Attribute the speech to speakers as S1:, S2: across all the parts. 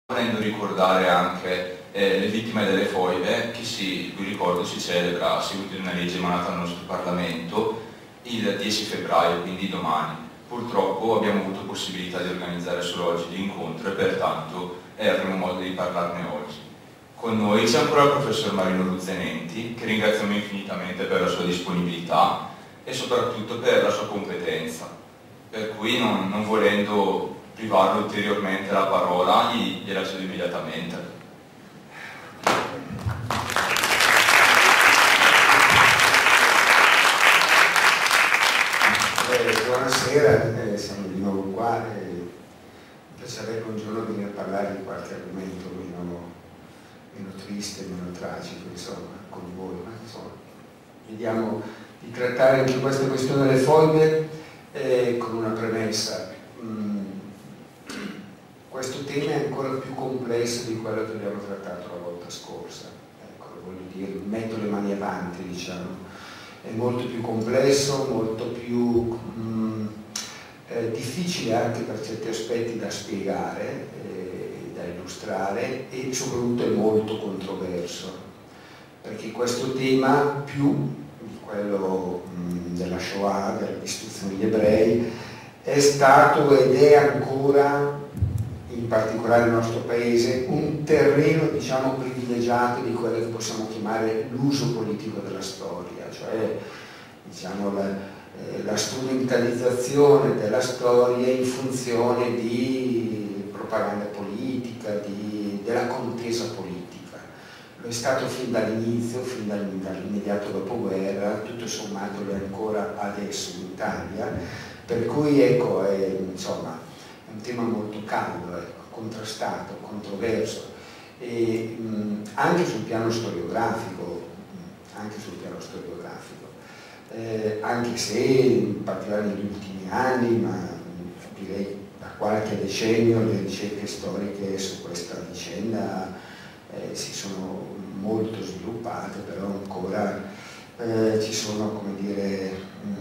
S1: volendo ricordare anche le vittime delle foibe, il cui ricordo si celebra a seguito di una legge emanata dal nostro Parlamento il 10 febbraio, quindi domani. Purtroppo abbiamo avuto possibilità di organizzare solo oggi l'incontro e pertanto avremo modo di parlarne oggi. Con noi c'è ancora il professor Marino Luzenenti, che ringraziamo infinitamente per la sua disponibilità e soprattutto per la sua competenza, per cui non volendo privarlo ulteriormente la parola, gliela cedo immediatamente.
S2: Buonasera, siamo di nuovo qua. Mi piacerebbe un giorno venire a parlare di qualche argomento meno triste, meno tragico, insomma, con voi, ma insomma, vediamo di trattare anche questa questione delle foibe con una premessa. Questo tema è ancora più complesso di quello che abbiamo trattato la volta scorsa. Ecco, voglio dire, metto le mani avanti, diciamo. È molto più complesso, molto più difficile anche per certi aspetti da spiegare, da illustrare, e soprattutto è molto controverso, perché questo tema, più di quello della Shoah, della distruzione degli ebrei, è stato ed è ancora, in particolare nel nostro paese, un terreno, diciamo, privilegiato di quello che possiamo chiamare l'uso politico della storia, cioè, diciamo, la strumentalizzazione della storia in funzione di propaganda politica, della contesa politica. Lo è stato fin dall'inizio, fin dall'immediato dopoguerra, tutto sommato lo è ancora adesso in Italia, per cui ecco, insomma, è un tema molto caldo, ecco, contrastato, controverso, e anche sul piano storiografico, anche se in particolare negli ultimi anni, ma direi da qualche decennio, le ricerche storiche su questa vicenda si sono molto sviluppate, però ancora ci sono, come dire,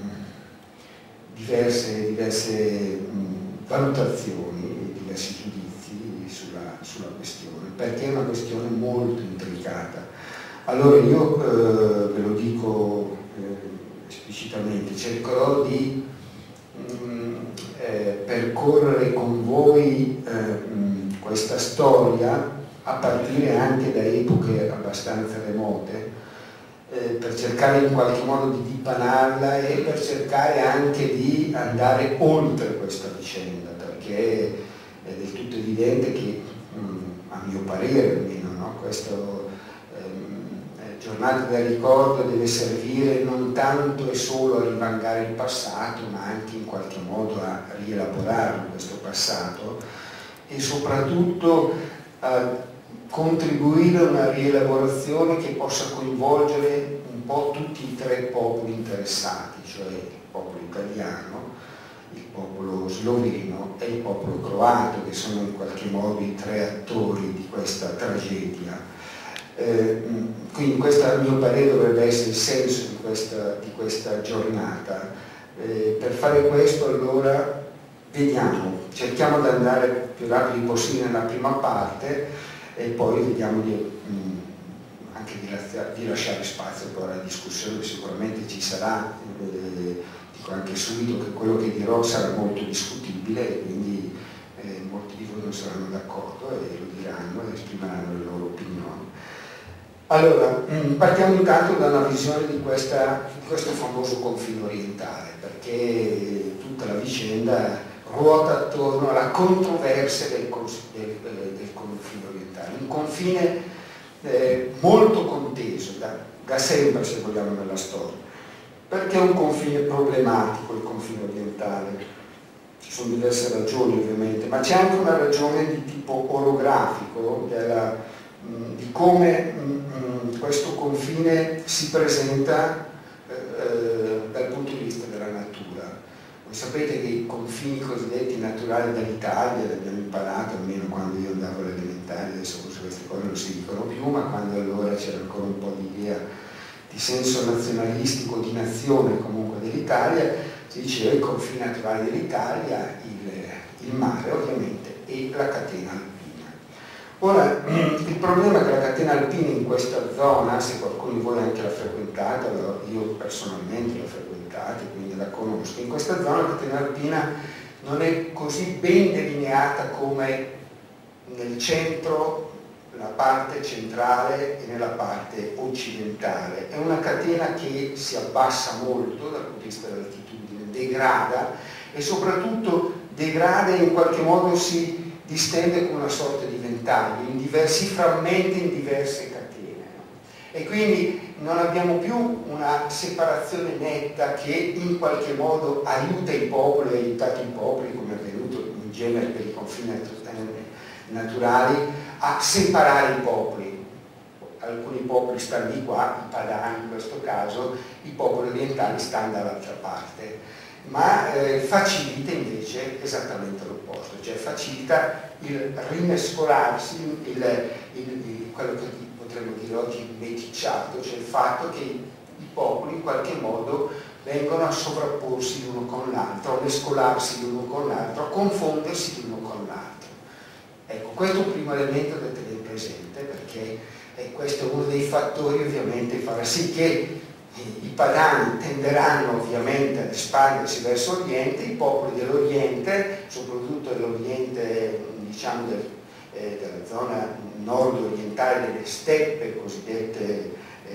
S2: diverse valutazioni, diversi giudizi sulla questione, perché è una questione molto intricata. Allora io ve lo dico esplicitamente, cercherò di percorrere con voi questa storia a partire anche da epoche abbastanza remote, per cercare in qualche modo di dipanarla e per cercare anche di andare oltre questa vicenda, perché è del tutto evidente che, a mio parere almeno, no, questo giornata del ricordo deve servire non tanto e solo a rivangare il passato, ma anche in qualche modo a rielaborarlo, questo passato, e soprattutto a contribuire a una rielaborazione che possa coinvolgere un po' tutti i tre popoli interessati, cioè il popolo italiano, il popolo sloveno e il popolo croato, che sono in qualche modo i tre attori di questa tragedia. Quindi questo, a mio parere, dovrebbe essere il senso di questa giornata. Per fare questo, allora, vediamo, cerchiamo di andare più rapidi possibile nella prima parte e poi vediamo anche di lasciare spazio per la discussione, che sicuramente ci sarà. Dico anche subito che quello che dirò sarà molto discutibile e quindi molti di voi non saranno d'accordo e lo diranno e esprimeranno le loro opinioni. Allora, partiamo intanto da una visione di questo famoso confine orientale, perché tutta la vicenda ruota attorno alla controversia del confine orientale, un confine molto conteso da sempre, se vogliamo, nella storia. Perché è un confine problematico il confine orientale? Ci sono diverse ragioni ovviamente, ma c'è anche una ragione di tipo orografico di come questo confine si presenta dal punto di vista della natura. Voi sapete che i confini cosiddetti naturali dell'Italia li abbiamo imparato, almeno quando io andavo alle elementari, adesso forse queste cose non si dicono più, ma quando allora c'era ancora un po' di idea di senso nazionalistico, di nazione comunque dell'Italia, si diceva i confini naturali dell'Italia, il mare ovviamente e la catena alpina. Ora, il problema è che la catena alpina in questa zona, se qualcuno di voi anche l'ha frequentata, io personalmente l'ho frequentata, quindi la conosco, in questa zona la catena alpina non è così ben delineata come nel centro, nella parte centrale e nella parte occidentale. È una catena che si abbassa molto dal punto di vista dell'altitudine, degrada e soprattutto degrada e in qualche modo si distende come una sorta di ventaglio, in diversi frammenti, in diverse catene. E quindi non abbiamo più una separazione netta che in qualche modo aiuta i popoli, ha aiutato i popoli, come è avvenuto in genere per i confini naturali, a separare i popoli. Alcuni popoli stanno di qua, i padani in questo caso, i popoli orientali stanno dall'altra parte. Ma facilita invece esattamente l'opposto, cioè facilita il rimescolarsi, quello che potremmo dire oggi il meticciato, cioè il fatto che i popoli in qualche modo vengono a sovrapporsi l'uno con l'altro, a mescolarsi l'uno con l'altro, a confondersi l'uno con l'altro. Ecco, questo è un primo elemento da tenere presente, perché questo è uno dei fattori ovviamente farà sì che i padani tenderanno ovviamente ad espandersi verso Oriente, i popoli dell'Oriente, soprattutto dell'Oriente, diciamo della zona nord-orientale delle steppe cosiddette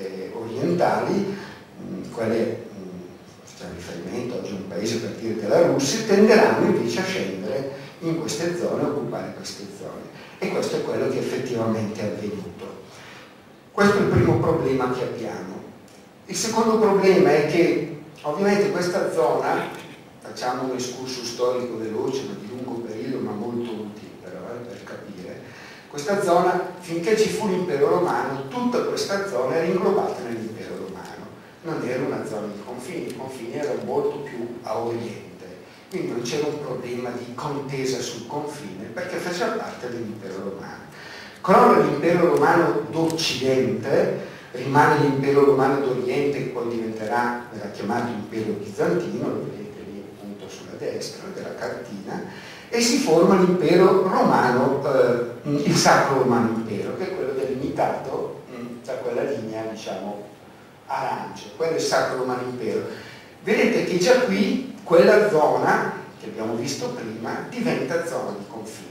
S2: orientali, quelle facciamo riferimento oggi a un paese per dire della Russia, tenderanno invece a scendere in queste zone, a occupare queste zone. E questo è quello che effettivamente è avvenuto. Questo è il primo problema che abbiamo. Il secondo problema è che ovviamente questa zona, facciamo un escursus storico veloce, ma di lungo periodo, ma molto utile però, per capire, questa zona, finché ci fu l'impero romano, tutta questa zona era inglobata nell'impero romano, non era una zona di confini, i confini erano molto più a oriente, quindi non c'era un problema di contesa sul confine, perché faceva parte dell'impero romano. Crolla l'impero romano d'Occidente, rimane l'impero romano d'Oriente, che poi diventerà, verrà chiamato impero bizantino, lo vedete lì appunto sulla destra della cartina, e si forma l'impero romano, il Sacro Romano Impero, che è quello delimitato da quella linea, diciamo, arancia, quello è il Sacro Romano Impero. Vedete che già qui quella zona, che abbiamo visto prima, diventa zona di confine.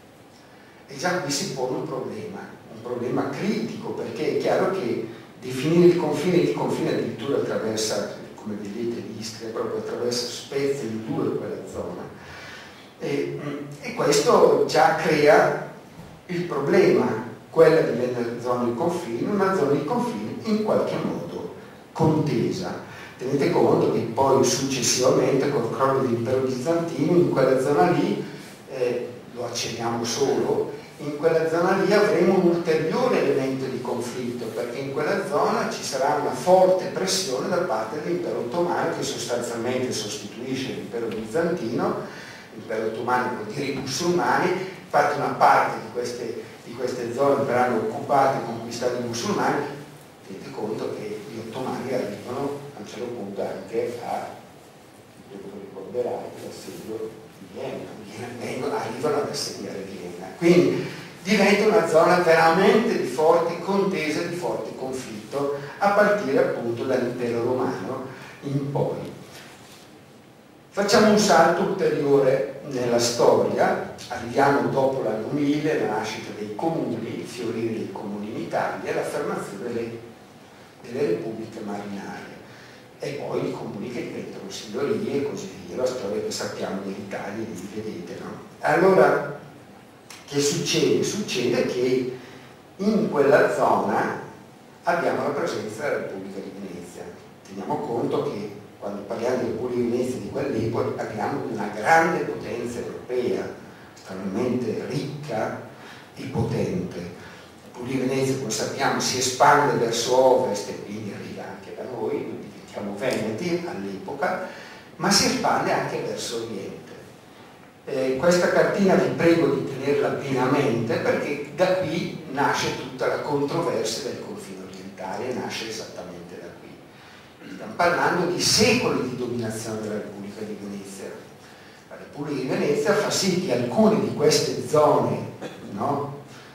S2: E già qui si pone un problema critico, perché è chiaro che definire il confine addirittura attraversa, come vedete, l'Istria, proprio attraversa Spezia in due quella zona. E questo già crea il problema, quella diventa zona di confine, una zona di confine in qualche modo contesa. Tenete conto che poi successivamente col crollo dell'impero bizantino in quella zona lì, lo accenniamo solo, in quella zona lì avremo un ulteriore elemento di conflitto, perché in quella zona ci sarà una forte pressione da parte dell'impero ottomano, che sostanzialmente sostituisce l'impero bizantino. L'impero ottomano vuol dire i musulmani, infatti una parte di queste zone verranno occupate e conquistate dai musulmani. Tenete conto che gli ottomani arrivano a un certo punto anche ricorderai l'assedio di Vienna, arrivano ad assediare Vienna. Quindi diventa una zona veramente di forte contesa, di forte conflitto, a partire appunto dall'impero romano in poi. Facciamo un salto ulteriore nella storia, arriviamo dopo l'anno 1000, la nascita dei comuni, il fiorire dei comuni in Italia, l'affermazione delle repubbliche marinarie e poi i comuni che diventano signorie e così via, la storia che sappiamo dell'Italia, li vedete, no? Allora, che succede? Succede che in quella zona abbiamo la presenza della Repubblica di Venezia. Teniamo conto che quando parliamo di Repubblica di Venezia di quell'epoca parliamo di una grande potenza europea, estremamente ricca e potente. La Repubblica di Venezia, come sappiamo, si espande verso ovest e quindi arriva anche da noi, quindi diventiamo veneti all'epoca, ma si espande anche verso oriente. Questa cartina vi prego di tenerla bene a mente, perché da qui nasce tutta la controversia del confine orientale, nasce esattamente da qui. Stiamo parlando di secoli di dominazione della Repubblica di Venezia. La Repubblica di Venezia fa sì che alcune di queste zone, no,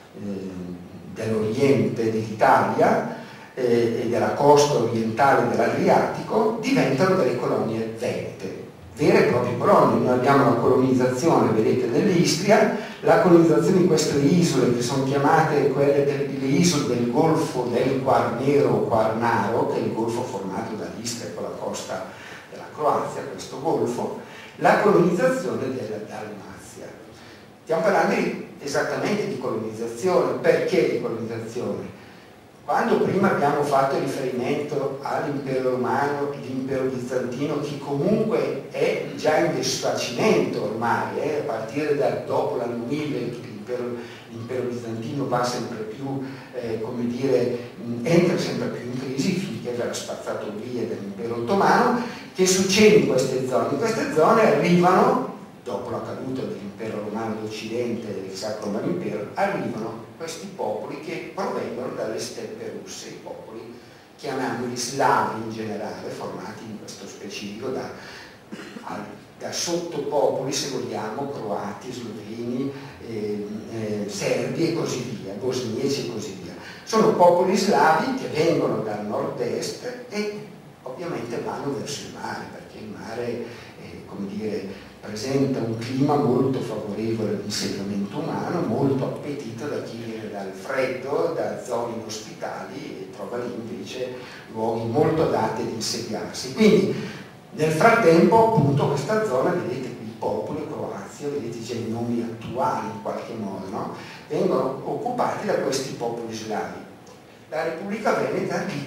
S2: dell'oriente dell'Italia e della costa orientale dell'Adriatico, diventano delle colonie venete, vere e proprie colonie. Noi abbiamo la colonizzazione, vedete, dell'Istria, la colonizzazione di queste isole che sono chiamate quelle le isole del Golfo del Quarnero o Quarnaro, che è il golfo formato dall'Istria con la costa della Croazia, questo golfo, la colonizzazione della Dalmazia. Stiamo parlando esattamente di colonizzazione. Perché di colonizzazione? Quando prima abbiamo fatto riferimento all'impero romano, l'impero bizantino, che comunque è già in disfacimento ormai, a partire da dopo l'anno 1000 l'impero bizantino va sempre più, come dire, entra sempre più in crisi finché verrà spazzato via dall'impero ottomano. Che succede in queste zone? In queste zone arrivano, dopo la caduta dell'impero romano d'Occidente e del Sacro Romano Impero, arrivano questi popoli che provengono dalle steppe russe, i popoli, chiamiamoli slavi in generale, formati in questo specifico da sottopopoli, se vogliamo, croati, sloveni, serbi e così via, bosniaci e così via. Sono popoli slavi che vengono dal nord-est e ovviamente vanno verso il mare, perché il mare, come dire, presenta un clima molto favorevole all'insediamento umano, molto appetito da chi viene dal freddo, da zone inospitali, e trova lì invece luoghi molto adatti ad insediarsi. Quindi nel frattempo, appunto, questa zona, vedete qui i popoli, Croazia, vedete già i nomi attuali in qualche modo, no? Vengono occupati da questi popoli slavi. La Repubblica Veneta li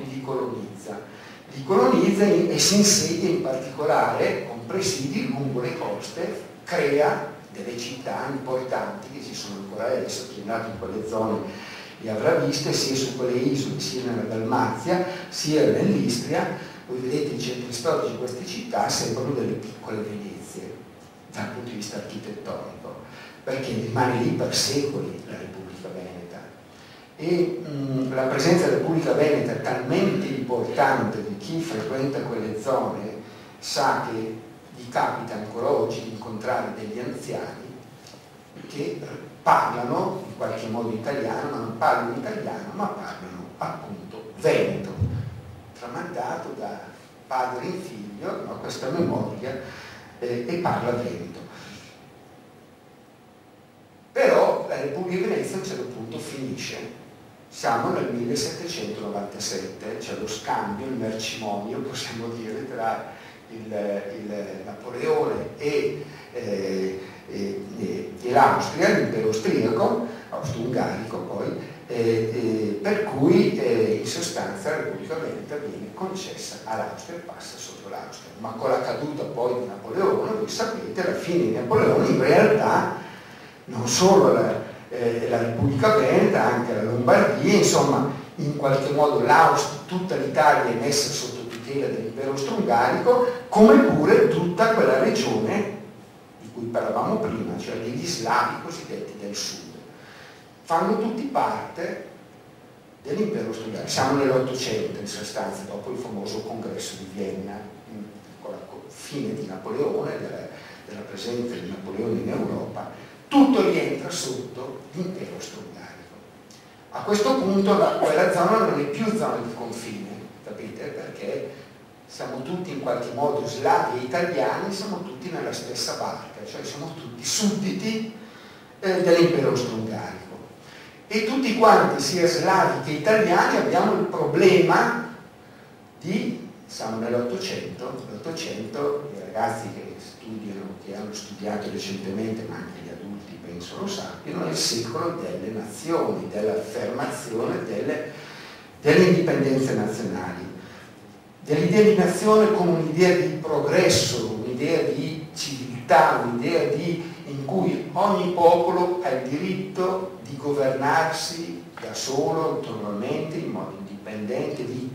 S2: colonizza e si insedia in particolare con presidi lungo le coste, crea delle città importanti che ci sono ancora adesso. Chi è nato in quelle zone le avrà viste, sia su quelle isole, sia nella Dalmazia, sia nell'Istria. Voi vedete i centri storici di queste città sembrano delle piccole Venezie dal punto di vista architettonico, perché rimane lì per secoli la Repubblica Veneta. E la presenza della Repubblica Veneta è talmente importante che chi frequenta quelle zone sa che gli capita ancora oggi di incontrare degli anziani che parlano in qualche modo italiano, ma non parlano italiano, ma parlano appunto veneto, tramandato da padre in figlio, no, questa memoria, e parla veneto. Però la Repubblica di Venezia a un certo punto finisce. Siamo nel 1797, c'è lo scambio, il mercimonio, possiamo dire, tra il Napoleone e l'Austria, l'impero austriaco, austro-ungarico poi, per cui in sostanza la Repubblica Veneta viene concessa all'Austria e passa sotto l'Austria. Ma con la caduta poi di Napoleone, voi sapete, alla fine di Napoleone in realtà non solo la Repubblica Veneta, anche la Lombardia, insomma, in qualche modo tutta l'Italia è messa sotto tutela dell'impero austro-ungarico, come pure tutta quella regione di cui parlavamo prima, cioè degli slavi cosiddetti del sud. Fanno tutti parte dell'impero austro-ungarico. Siamo nell'Ottocento in sostanza, dopo il famoso congresso di Vienna, con la fine di Napoleone, della presenza di Napoleone in Europa. Tutto rientra sotto l'impero austro-ungarico. A questo punto quella zona non è più zona di confine, capite? Perché siamo tutti in qualche modo slavi e italiani, siamo tutti nella stessa barca, cioè siamo tutti sudditi dell'impero austro-ungarico. E tutti quanti, sia slavi che italiani, abbiamo il problema di, siamo nell'Ottocento, l'Ottocento, i ragazzi che studiano, che hanno studiato recentemente, ma anche gli adulti penso lo sappiano, è il secolo delle nazioni, dell'affermazione delle indipendenze nazionali, dell'idea di nazione come un'idea di progresso, un'idea di civiltà, un'idea in cui ogni popolo ha il diritto di governarsi da solo, autonomamente, in modo indipendente, di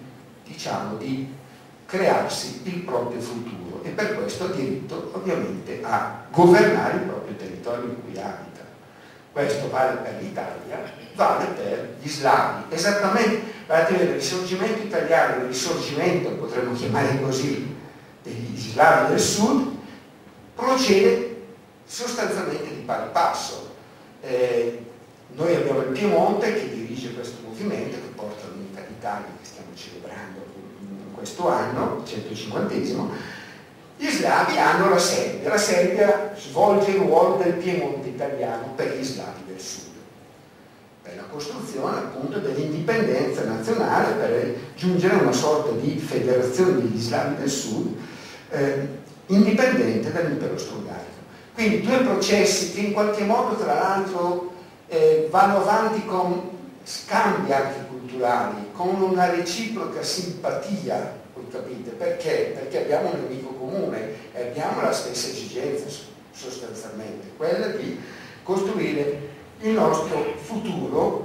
S2: crearsi il proprio futuro, e per questo ha diritto ovviamente a governare il proprio territorio in cui abita. Questo vale per l'Italia, vale per gli slavi. Esattamente, guardate, il risorgimento italiano, il risorgimento, potremmo chiamare così, degli slavi del sud, procede sostanzialmente di pari passo. Noi abbiamo Piemonte che dirige questo movimento, che porta l'unità d'Italia che stiamo celebrando in questo anno, 150esimo. Gli slavi hanno la Serbia svolge il ruolo del Piemonte italiano per gli slavi del sud, per la costruzione appunto dell'indipendenza nazionale, per giungere a una sorta di federazione degli slavi del sud indipendente dall'impero austro-ungarico. Quindi due processi che in qualche modo tra l'altro vanno avanti con scambi anche culturali, con una reciproca simpatia, voi capite? Perché? Perché abbiamo un nemico comune e abbiamo la stessa esigenza sostanzialmente, quella di costruire il nostro futuro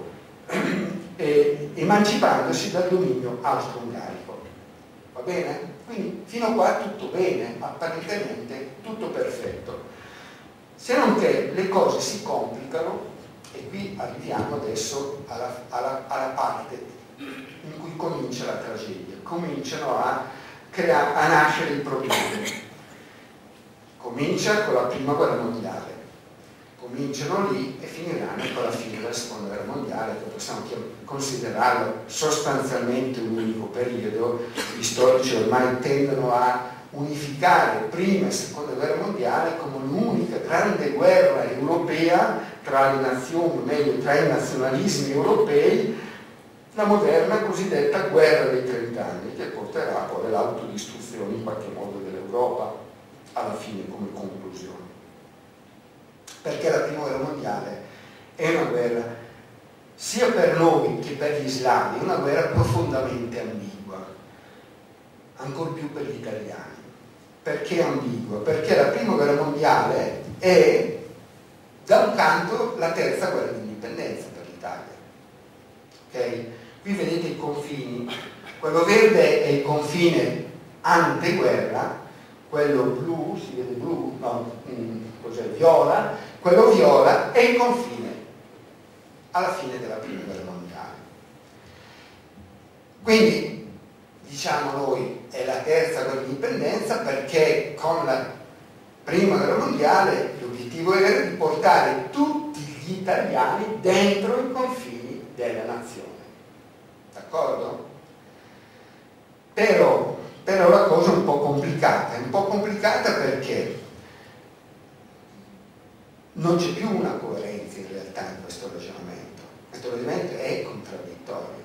S2: emancipandosi dal dominio austro-ungarico. Va bene? Quindi fino a qua tutto bene, apparentemente tutto perfetto. Se non che le cose si complicano e qui arriviamo adesso alla parte in cui comincia la tragedia, cominciano a nascere i problemi. Comincia con la prima guerra mondiale, cominciano lì e finiranno con la fine della seconda guerra mondiale, che possiamo considerarlo sostanzialmente un unico periodo. Gli storici ormai tendono a unificare prima e seconda guerra mondiale come l'unica grande guerra europea tra le nazioni, o meglio tra i nazionalismi europei, la moderna cosiddetta guerra dei 30 anni, che porterà poi all'autodistruzione in qualche modo dell'Europa alla fine come conclusione. Perché la prima guerra mondiale è una guerra, sia per noi che per gli slavi, una guerra profondamente ambigua, ancor più per gli italiani. Perché ambigua? Perché la prima guerra mondiale è, da un canto, la terza guerra di indipendenza per l'Italia. Okay? Qui vedete i confini, quello verde è il confine anteguerra, quello blu, si vede blu, no, cos'è, viola, quello viola è il confine alla fine della prima guerra mondiale. Quindi, diciamo noi, è la terza guerra di indipendenza perché con la prima guerra mondiale l'obiettivo era di portare tutti gli italiani dentro i confini della nazione. D'accordo? Però la cosa è un po' complicata perché non c'è più una coerenza in realtà in questo ragionamento. Questo ragionamento è contraddittorio.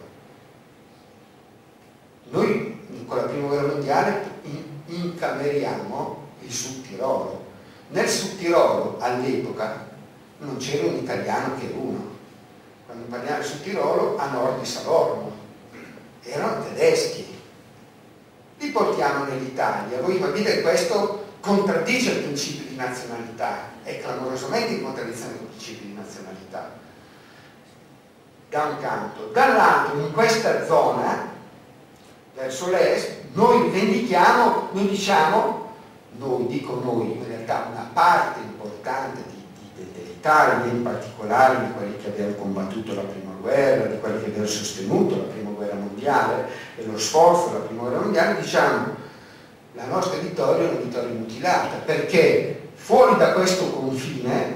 S2: Noi con la prima guerra mondiale incameriamo il Sud Tirolo. Nel Sud Tirolo all'epoca non c'era un italiano che uno. Quando parliamo di Sud Tirolo, a nord di Savorno, erano tedeschi. Li portiamo nell'Italia. Voi capite che questo contraddice il principio di nazionalità, è clamorosamente in contraddizione con il principio di nazionalità. Da un canto. Dall'altro, in questa zona, verso l'est, noi rivendichiamo, dico noi, in realtà una parte importante dell'Italia, in particolare di quelli che abbiamo combattuto la prima guerra, di quelli che abbiamo sostenuto la prima guerra mondiale e lo sforzo della prima guerra mondiale, diciamo la nostra vittoria è una vittoria mutilata, perché fuori da questo confine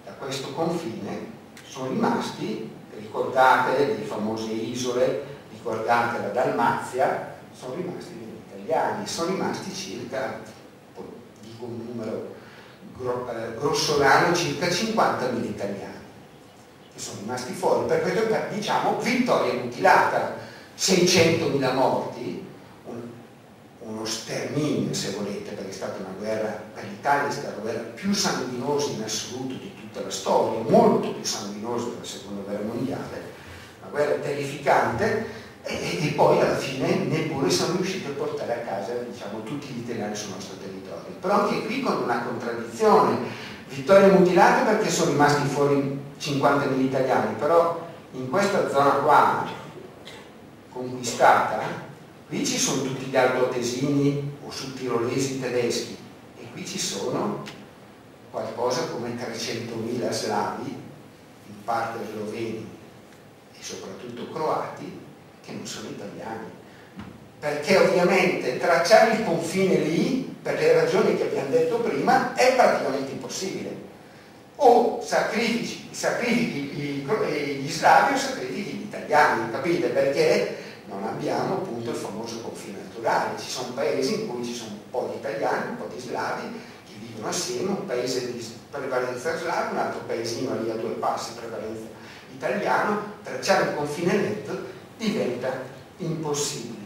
S2: sono rimasti, ricordate le famose isole, ricordate la Dalmazia, sono rimasti degli italiani, sono rimasti circa, dico un numero grossolano, circa 50.000 italiani che sono rimasti fuori. Per questo diciamo vittoria mutilata, 600.000 morti, uno sterminio se volete, perché è stata una guerra, per l'Italia è stata la guerra più sanguinosa in assoluto di tutta la storia, molto più sanguinosa della seconda guerra mondiale, una guerra terrificante. E poi alla fine neppure siamo riusciti a portare a casa, diciamo, tutti gli italiani sul nostro territorio. Però anche qui con una contraddizione, vittoria mutilata perché sono rimasti fuori 50.000 italiani, però in questa zona qua conquistata, qui ci sono tutti gli altoatesini o sudtirolesi tedeschi e qui ci sono qualcosa come 300.000 slavi, in parte sloveni e soprattutto croati, che non sono italiani, perché ovviamente tracciare il confine lì, per le ragioni che abbiamo detto prima, è praticamente impossibile. o sacrifichi gli slavi o sacrifichi gli italiani, capite? Perché non abbiamo appunto il famoso confine naturale, ci sono paesi in cui ci sono un po' di italiani, un po' di slavi che vivono assieme, un paese di prevalenza slava, un altro paesino lì a 2 passi prevalenza italiano, tracciare un confine netto diventa impossibile.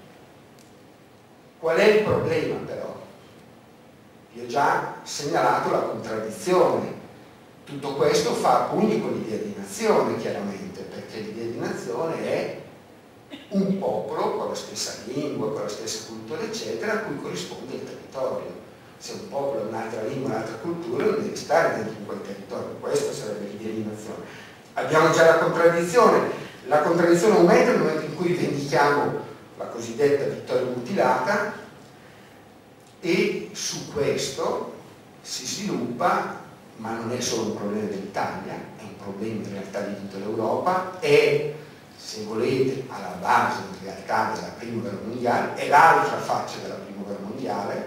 S2: Qual è il problema però? Vi ho già segnalato la contraddizione. Tutto questo fa a pugni con l'idea di nazione, chiaramente, perché l'idea di nazione è un popolo con la stessa lingua, con la stessa cultura, eccetera, a cui corrisponde il territorio. Se un popolo ha un'altra lingua, un'altra cultura, non deve stare dentro in quel territorio. Questa sarebbe l'idea di nazione. Abbiamo già la contraddizione. La contraddizione aumenta nel momento in cui rivendichiamo la cosiddetta vittoria mutilata, e su questo si sviluppa, ma non è solo un problema dell'Italia, è un problema in realtà di tutta l'Europa, è, se volete, alla base in realtà della Prima Guerra Mondiale, è l'altra faccia della Prima Guerra Mondiale.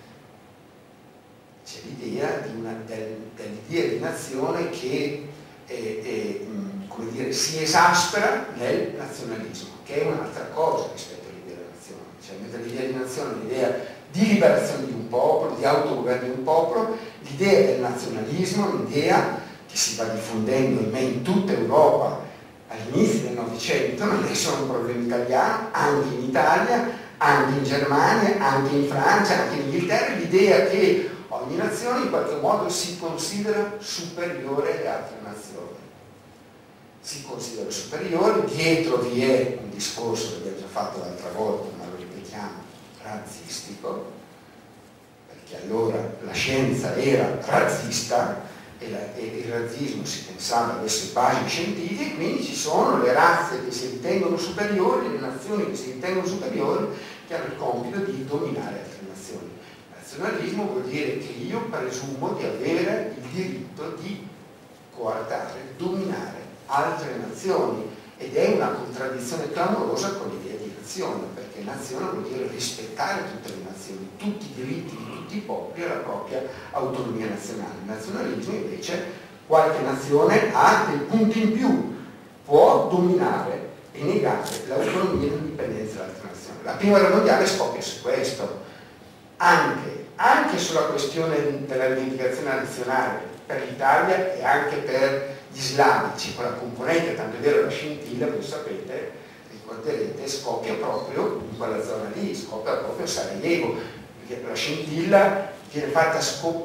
S2: C'è l'idea dell'idea di nazione che come dire, si esaspera nel nazionalismo, che è un'altra cosa rispetto all'idea della nazione. Cioè, mentre l'idea di nazione è l'idea di liberazione di un popolo, di autogoverno di un popolo, l'idea del nazionalismo, l'idea che si va diffondendo in tutta Europa all'inizio del Novecento, non è solo un problema italiano, anche in Italia, anche in Germania, anche in Francia, anche in Inghilterra, l'idea che ogni nazione in qualche modo si considera superiore alle altre nazioni. Si considera superiore, dietro vi è un discorso che abbiamo già fatto l'altra volta, ma lo ripetiamo, razzistico, perché allora la scienza era razzista e il razzismo si pensava avesse basi scientifiche, quindi ci sono le razze che si ritengono superiori, le nazioni che si ritengono superiori, che hanno il compito di dominare altre nazioni. Nazionalismo vuol dire che io presumo di avere il diritto di coartare, dominare altre nazioni, ed è una contraddizione clamorosa con l'idea di nazione, perché nazione vuol dire rispettare tutte le nazioni, tutti i diritti di tutti i popoli e la propria autonomia nazionale. Il nazionalismo invece qualche nazione ha dei punti in più, può dominare e negare l'autonomia e l'indipendenza dell'altra nazione. La Prima Guerra Mondiale scoppia su questo, anche sulla questione della rivendicazione nazionale per l'Italia e anche per gli slavi, c'è quella componente, tanto è vero la scintilla, voi sapete, ricorderete, scoppia proprio in quella zona lì, scoppia proprio a Sarajevo, perché la scintilla viene fatta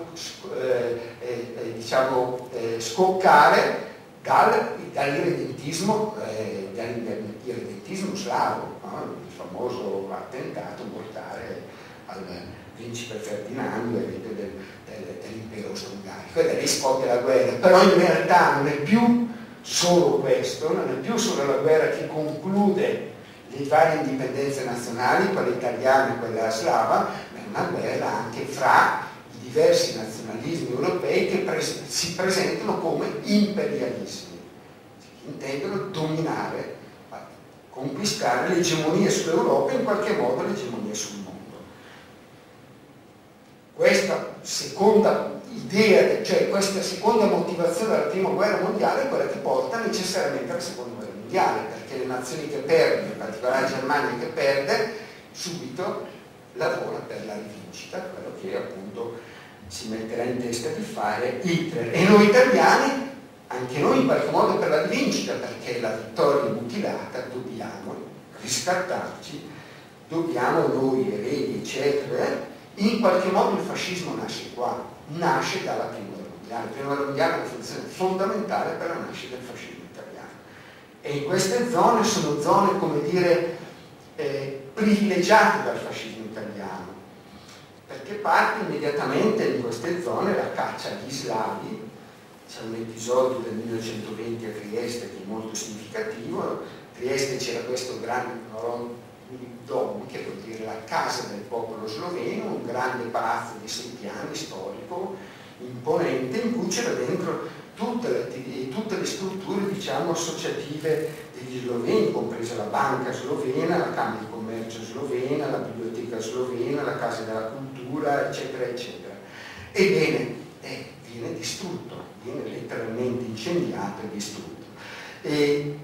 S2: scoccare dall'irredentismo slavo, no? Il famoso attentato mortale al principe Ferdinando, dell'impero austro-ungarico, e da lì scoppia la guerra. Però in realtà non è più solo questo, non è più solo la guerra che conclude le varie indipendenze nazionali, quella italiana e quella slava, ma è una guerra anche fra i diversi nazionalismi europei che si presentano come imperialismi, che intendono dominare, conquistare l'egemonia sull'Europa e in qualche modo l'egemonia sul mondo. Questa seconda idea, cioè questa seconda motivazione della Prima Guerra Mondiale è quella che porta necessariamente alla Seconda Guerra Mondiale, perché le nazioni che perdono, in particolare la Germania che perde, subito lavora per la rivincita, quello che appunto si metterà in testa di fare Hitler. E noi italiani, anche noi in qualche modo per la rivincita, perché la vittoria mutilata dobbiamo riscattarci, dobbiamo noi eredi eccetera. In qualche modo il fascismo nasce qua, nasce dalla Prima Guerra Mondiale. La Prima Guerra Mondiale è una funzione fondamentale per la nascita del fascismo italiano. E in queste zone sono zone, come dire, privilegiate dal fascismo italiano, perché parte immediatamente in queste zone la caccia agli slavi. C'è un episodio del 1920 a Trieste che è molto significativo. A Trieste c'era questo grande Dom, che vuol dire la casa del popolo sloveno, un grande palazzo di 6 piani, storico, imponente, in cui c'era dentro tutte le strutture, diciamo, associative degli sloveni, compresa la banca slovena, la Camera di Commercio slovena, la biblioteca slovena, la Casa della Cultura, eccetera, eccetera. Ebbene, vi viene distrutto, viene letteralmente incendiato e distrutto. E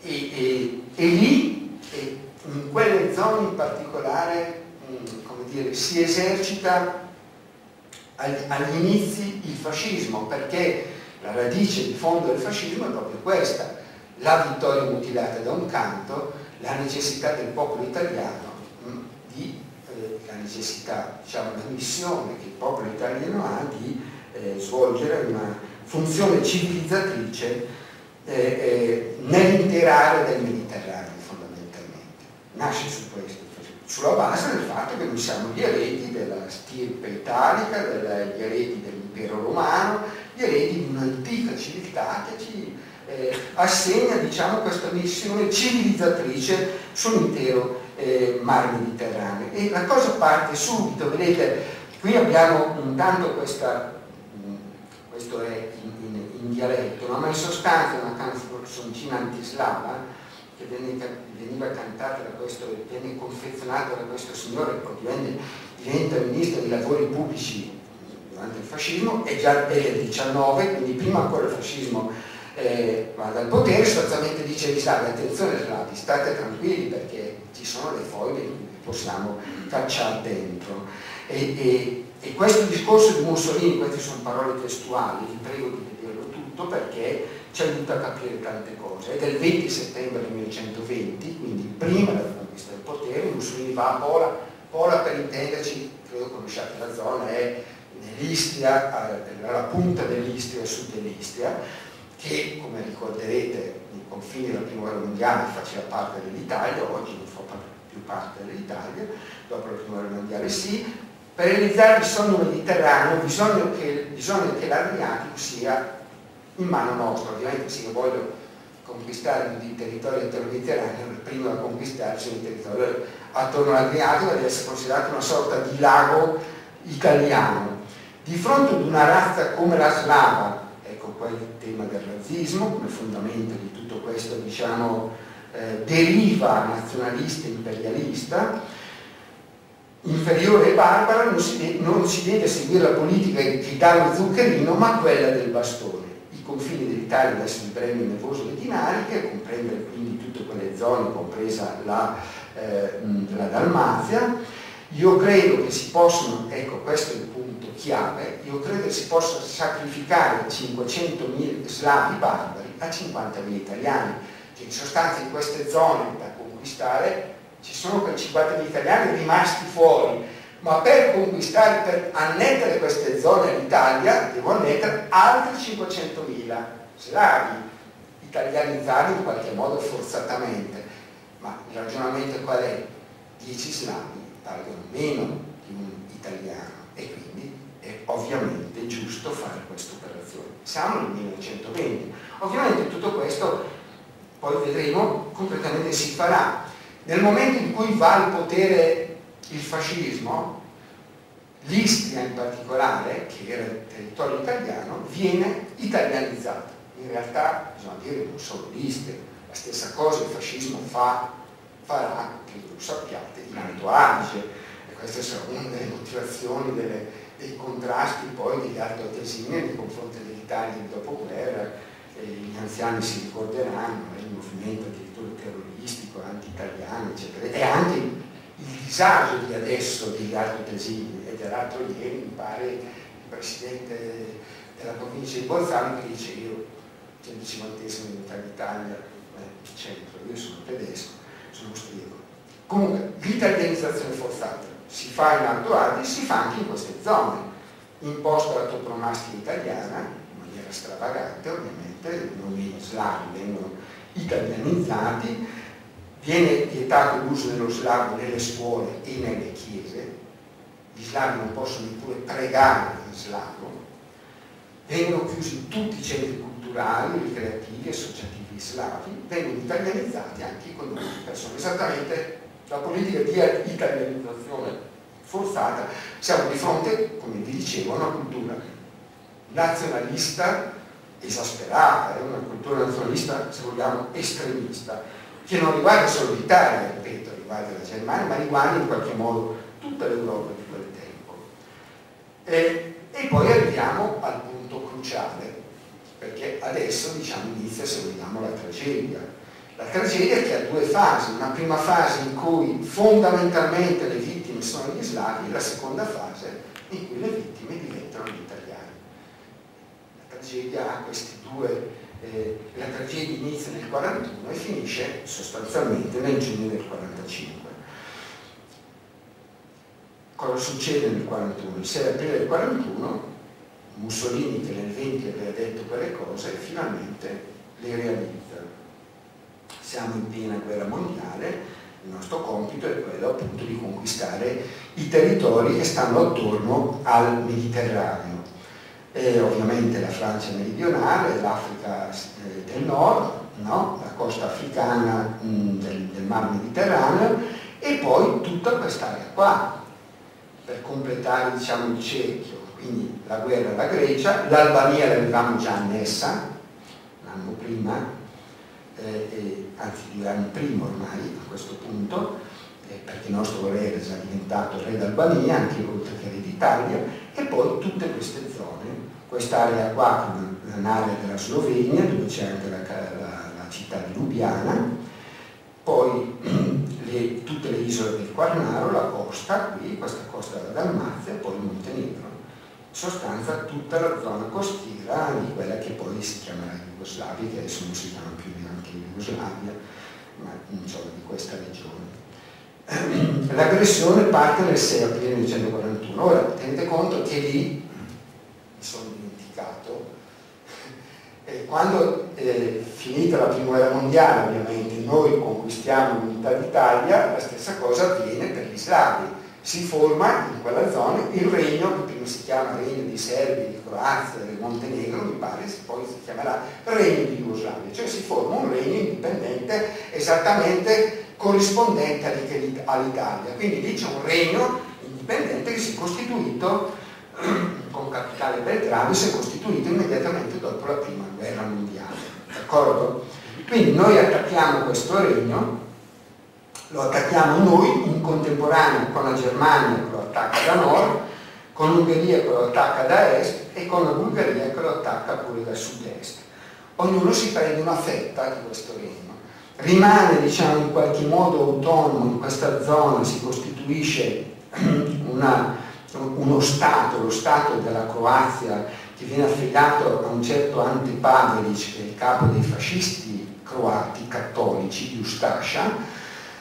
S2: lì, in quelle zone in particolare, come dire, si esercita agli inizi il fascismo, perché la radice di fondo del fascismo è proprio questa: la vittoria mutilata da un canto, la necessità del popolo italiano la necessità, diciamo, la missione che il popolo italiano ha di svolgere una funzione civilizzatrice nell'intera area del Mediterraneo, fondamentalmente. Nasce su questo, sulla base del fatto che noi siamo gli eredi della stirpe italica, gli eredi dell'impero romano, gli eredi di un'antica civiltà che ci assegna, diciamo, questa missione civilizzatrice sull'intero mar Mediterraneo. E la cosa parte subito, vedete, qui abbiamo intanto questo è in dialetto, no? Ma in sostanza è una canzoncina antislava che veniva cantata viene confezionata da questo signore, che ovviamente diventa ministro dei lavori pubblici durante il fascismo, è del 19, quindi prima ancora il fascismo va dal potere. Sostanzialmente dice agli slavi: attenzione slavi, state tranquilli perché ci sono dei foibe in cui possiamo cacciare dentro. E questo discorso di Mussolini, queste sono parole testuali, vi prego di vederlo tutto perché ci aiuta a capire tante cose. È del 20 settembre 1920, quindi prima della conquista del potere. Mussolini va a Pola, per intenderci, credo conosciate la zona, è nell'Istria, alla punta dell'Istria, a sud dell'Istria, che, come ricorderete, nei confini della prima guerra mondiale faceva parte dell'Italia, oggi non fa più parte dell'Italia, dopo la prima guerra mondiale sì. Per realizzare il sogno mediterraneo bisogna che l'Adriatico sia in mano nostra. Ovviamente se io voglio conquistare il territorio mediterraneo, prima da conquistarsi il territorio attorno all'Adriatico deve essere considerato una sorta di lago italiano. Di fronte ad una razza come la slava, ecco qua il tema del razzismo come fondamento di tutto questo, diciamo, deriva nazionalista e imperialista, inferiore e barbara, non si deve seguire la politica che dà lo zuccherino, ma quella del bastone. I confini dell'Italia adesso di Brembo, Nervoso e Dinariche, comprendere quindi tutte quelle zone, compresa la Dalmazia. Io credo che si possono, ecco questo è il punto chiave, io credo che si possa sacrificare 500.000 slavi barbari a 50.000 italiani, che in sostanza in queste zone da conquistare ci sono quei 50.000 italiani rimasti fuori, ma per conquistare, per annettere queste zone all'Italia, devo annettere altri 500.000 slavi, italianizzati in qualche modo forzatamente. Ma il ragionamento qual è? 10 slavi valgono meno di un italiano e quindi è ovviamente giusto fare questa operazione. Siamo nel 1920. Ovviamente tutto questo, poi vedremo, concretamente si farà. Nel momento in cui va al potere il fascismo, l'Istria in particolare, che era il territorio italiano, viene italianizzata. In realtà, bisogna dire, non solo l'Istria, la stessa cosa il fascismo farà, credo lo sappiate, in Alto Adige, e queste sono una delle motivazioni dei contrasti poi degli altoatesini nei confronti dell'Italia del dopoguerra. Gli anziani si ricorderanno, il movimento addirittura terroristico, anti-italiano, eccetera, e anche il disagio di adesso degli altoatesini. E dell'altro ieri mi pare il presidente della provincia di Bolzano che dice: io 150esimo in Italia, centro, io sono tedesco, sono austriaco. Comunque l'italianizzazione forzata si fa in Alto Adige, si fa anche in queste zone, imposta la toponomastica italiana in maniera stravagante, ovviamente i nomi slavi vengono italianizzati, viene vietato l'uso dello slavo nelle scuole e nelle chiese, gli slavi non possono neppure pregare in slavo, vengono chiusi tutti i centri culturali, ricreativi, associativi slavi, vengono italianizzati anche i condomini di persone. Esattamente la politica di italianizzazione forzata. Siamo di fronte, come vi dicevo, a una cultura nazionalista esasperata, è una cultura nazionalista, se vogliamo, estremista, che non riguarda solo l'Italia, ripeto, riguarda la Germania, ma riguarda in qualche modo tutta l'Europa di quel tempo. E poi arriviamo al punto cruciale, perché adesso diciamo inizia, se vogliamo, la tragedia. La tragedia che ha due fasi, una prima fase in cui fondamentalmente le vittime sono gli slavi e la seconda fase in cui le vittime diventano gli italiani. La tragedia ha questi due, la tragedia inizia nel 41 e finisce sostanzialmente nel giugno del 45. Cosa succede nel 41? Il 6 aprile del 41 Mussolini, che nel 20 aveva detto quelle cose, finalmente le realizza. Siamo in piena guerra mondiale, il nostro compito è quello appunto di conquistare i territori che stanno attorno al Mediterraneo. Ovviamente la Francia meridionale, l'Africa del Nord, no? La costa africana del Mar Mediterraneo e poi tutta quest'area qua, per completare diciamo il cerchio. Quindi la guerra alla Grecia, l'Albania l'avevamo già annessa un anno prima, anzi 2 anni prima ormai a questo punto, perché il nostro re era già diventato re d'Albania, anche oltre che re d'Italia, e poi tutte queste zone, quest'area qua, l'area della Slovenia, dove c'è anche la città di Lubiana, poi tutte le isole del Quarnaro, la costa qui, questa costa della Dalmazia, e poi il Montenegro. In sostanza tutta la zona costiera di quella che poi si chiamerà Jugoslavia, che adesso non si chiama più neanche Jugoslavia, ma insomma di questa regione. L'aggressione parte nel 6 aprile 1941. Ora tenete conto che lì, mi sono dimenticato, quando finita la prima guerra mondiale ovviamente noi conquistiamo l'unità d'Italia, la stessa cosa avviene per gli slavi. Si forma in quella zona il regno, che prima si chiama regno di Serbia, di Croazia, del Montenegro, mi pare, poi si chiamerà regno di Jugoslavia, cioè si forma un regno indipendente esattamente corrispondente all'Italia. Quindi lì c'è un regno indipendente che si è costituito con capitale Belgrado, si è costituito immediatamente dopo la prima guerra mondiale, d'accordo? Quindi noi attacchiamo questo regno, lo attacchiamo noi in contemporanea con la Germania che lo attacca da nord, con l'Ungheria che lo attacca da est e con la Bulgaria che lo attacca pure da sud-est. Ognuno si prende una fetta di questo regno, rimane diciamo in qualche modo autonomo in questa zona, si costituisce uno Stato, lo Stato della Croazia, che viene affidato a un certo Ante Pavelić, che è il capo dei fascisti croati cattolici di Ustascia.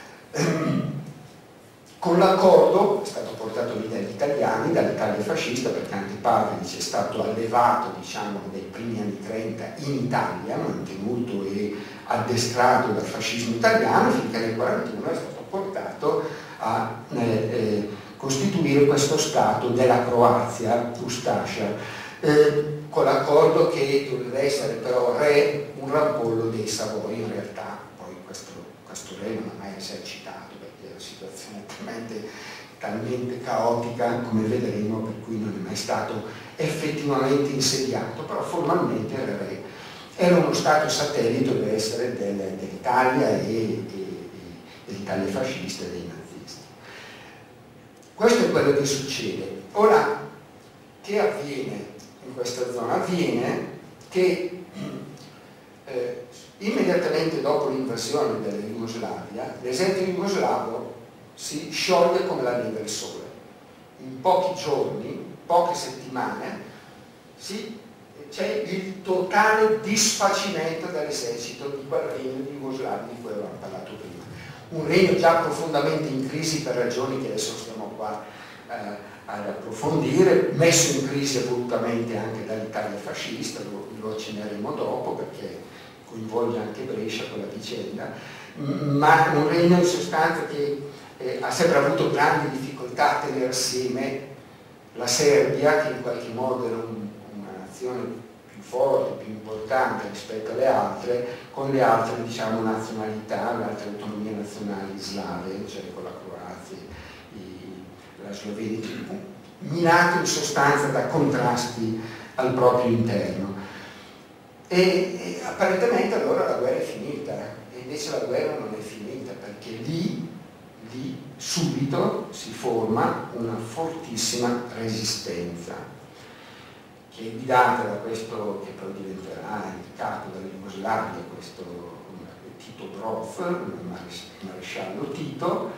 S2: Con l'accordo è stato portato lì dagli italiani, dall'Italia fascista, perché Ante Pavelić è stato allevato diciamo nei primi anni 30 in Italia, mantenuto e addestrato dal fascismo italiano, finché nel 1941 è stato portato a costituire questo Stato della Croazia, Ustascia, con l'accordo che doveva essere però re un rampollo dei Savoi. In realtà poi questo re non ha mai esercitato, perché la situazione è talmente caotica, come vedremo, per cui non è mai stato effettivamente insediato, però formalmente era re. Era uno Stato satellite, doveva essere dell'Italia e dell'Italia fascista e dei nazisti. Questo è quello che succede. Ora, che avviene in questa zona? Avviene che immediatamente dopo l'invasione della Jugoslavia, l'esercito jugoslavo si scioglie come la neve al sole. In pochi giorni, poche settimane, c'è il totale disfacimento dell'esercito di quel regno di Jugoslavia di cui avevamo parlato prima. Un regno già profondamente in crisi per ragioni che adesso stiamo qua ad approfondire, messo in crisi volutamente anche dall'Italia fascista, lo accenneremo dopo perché coinvolge anche Brescia con la vicenda, ma un regno in sostanza che ha sempre avuto grandi difficoltà a tenere assieme la Serbia, che in qualche modo era una nazione più forte, più importante rispetto alle altre, con le altre diciamo nazionalità, le altre autonomie nazionali slave, cioè con la Croazia, la Slovenia, minato in sostanza da contrasti al proprio interno. E apparentemente allora la guerra è finita, e invece la guerra non è finita, perché lì subito si forma una fortissima resistenza, che è guidata da questo che poi diventerà il capo della Jugoslavia, questo Tito Broz, il maresciallo Tito,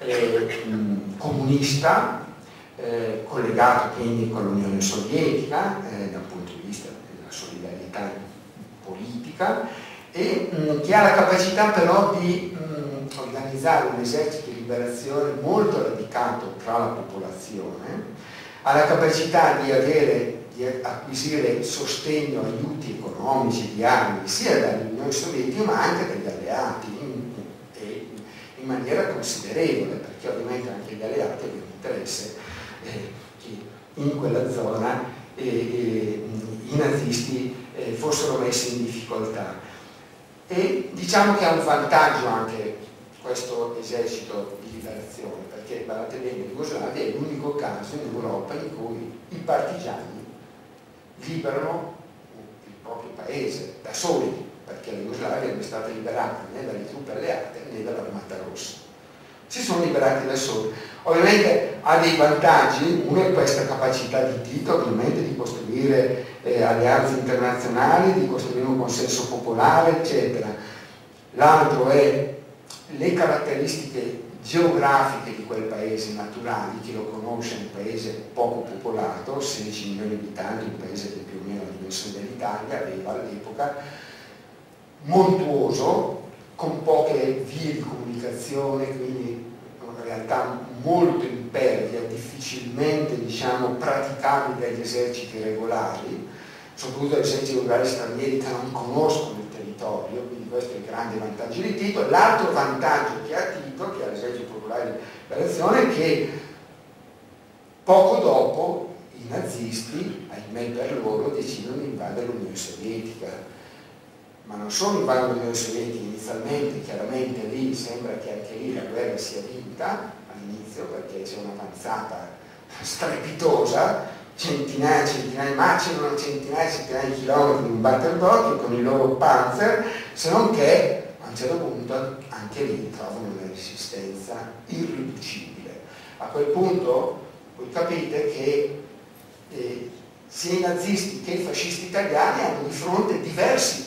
S2: comunista, collegato quindi con l'Unione Sovietica dal punto di vista della solidarietà politica, e che ha la capacità però di organizzare un esercito di liberazione molto radicato tra la popolazione, ha la capacità di acquisire sostegno, aiuti economici, di armi, sia dall'Unione Sovietica ma anche dagli alleati, in maniera considerevole, perché ovviamente anche gli alleati avevano interesse che in quella zona i nazisti fossero messi in difficoltà. E diciamo che ha un vantaggio anche questo esercito di liberazione, perché guardate bene, la Jugoslavia è l'unico caso in Europa in cui i partigiani liberano il proprio paese da soli, perché la Jugoslavia non è stata liberata né dalle truppe alleate né dall'Armata Rossa. Si sono liberati da soli. Ovviamente ha dei vantaggi, uno è questa capacità di Tito ovviamente di costruire alleanze internazionali, di costruire un consenso popolare, eccetera. L'altro è le caratteristiche geografiche di quel paese, naturali, chi lo conosce, è un paese poco popolato, 16 milioni di abitanti, un paese che più o meno la dimensione dell'Italia, aveva all'epoca, montuoso, con poche vie di comunicazione, quindi una realtà molto impervia, difficilmente diciamo praticabile dagli eserciti regolari, soprattutto dagli eserciti regolari stranieri che non conoscono il territorio, quindi questo è il grande vantaggio di Tito. L'altro vantaggio che ha Tito, che ha l'esercito popolare di liberazione, è che poco dopo i nazisti, ahimè per loro, decidono di invadere l'Unione Sovietica. Ma non solo invadono l'Unione Sovietica inizialmente, chiaramente lì sembra che anche lì la guerra sia vinta all'inizio, perché c'è un'avanzata strepitosa, centinaia e centinaia di chilometri di un battlebot con i loro panzer, se non che a un certo punto anche lì trovano una resistenza irriducibile. A quel punto voi capite che sia i nazisti che i fascisti italiani hanno di fronte diversi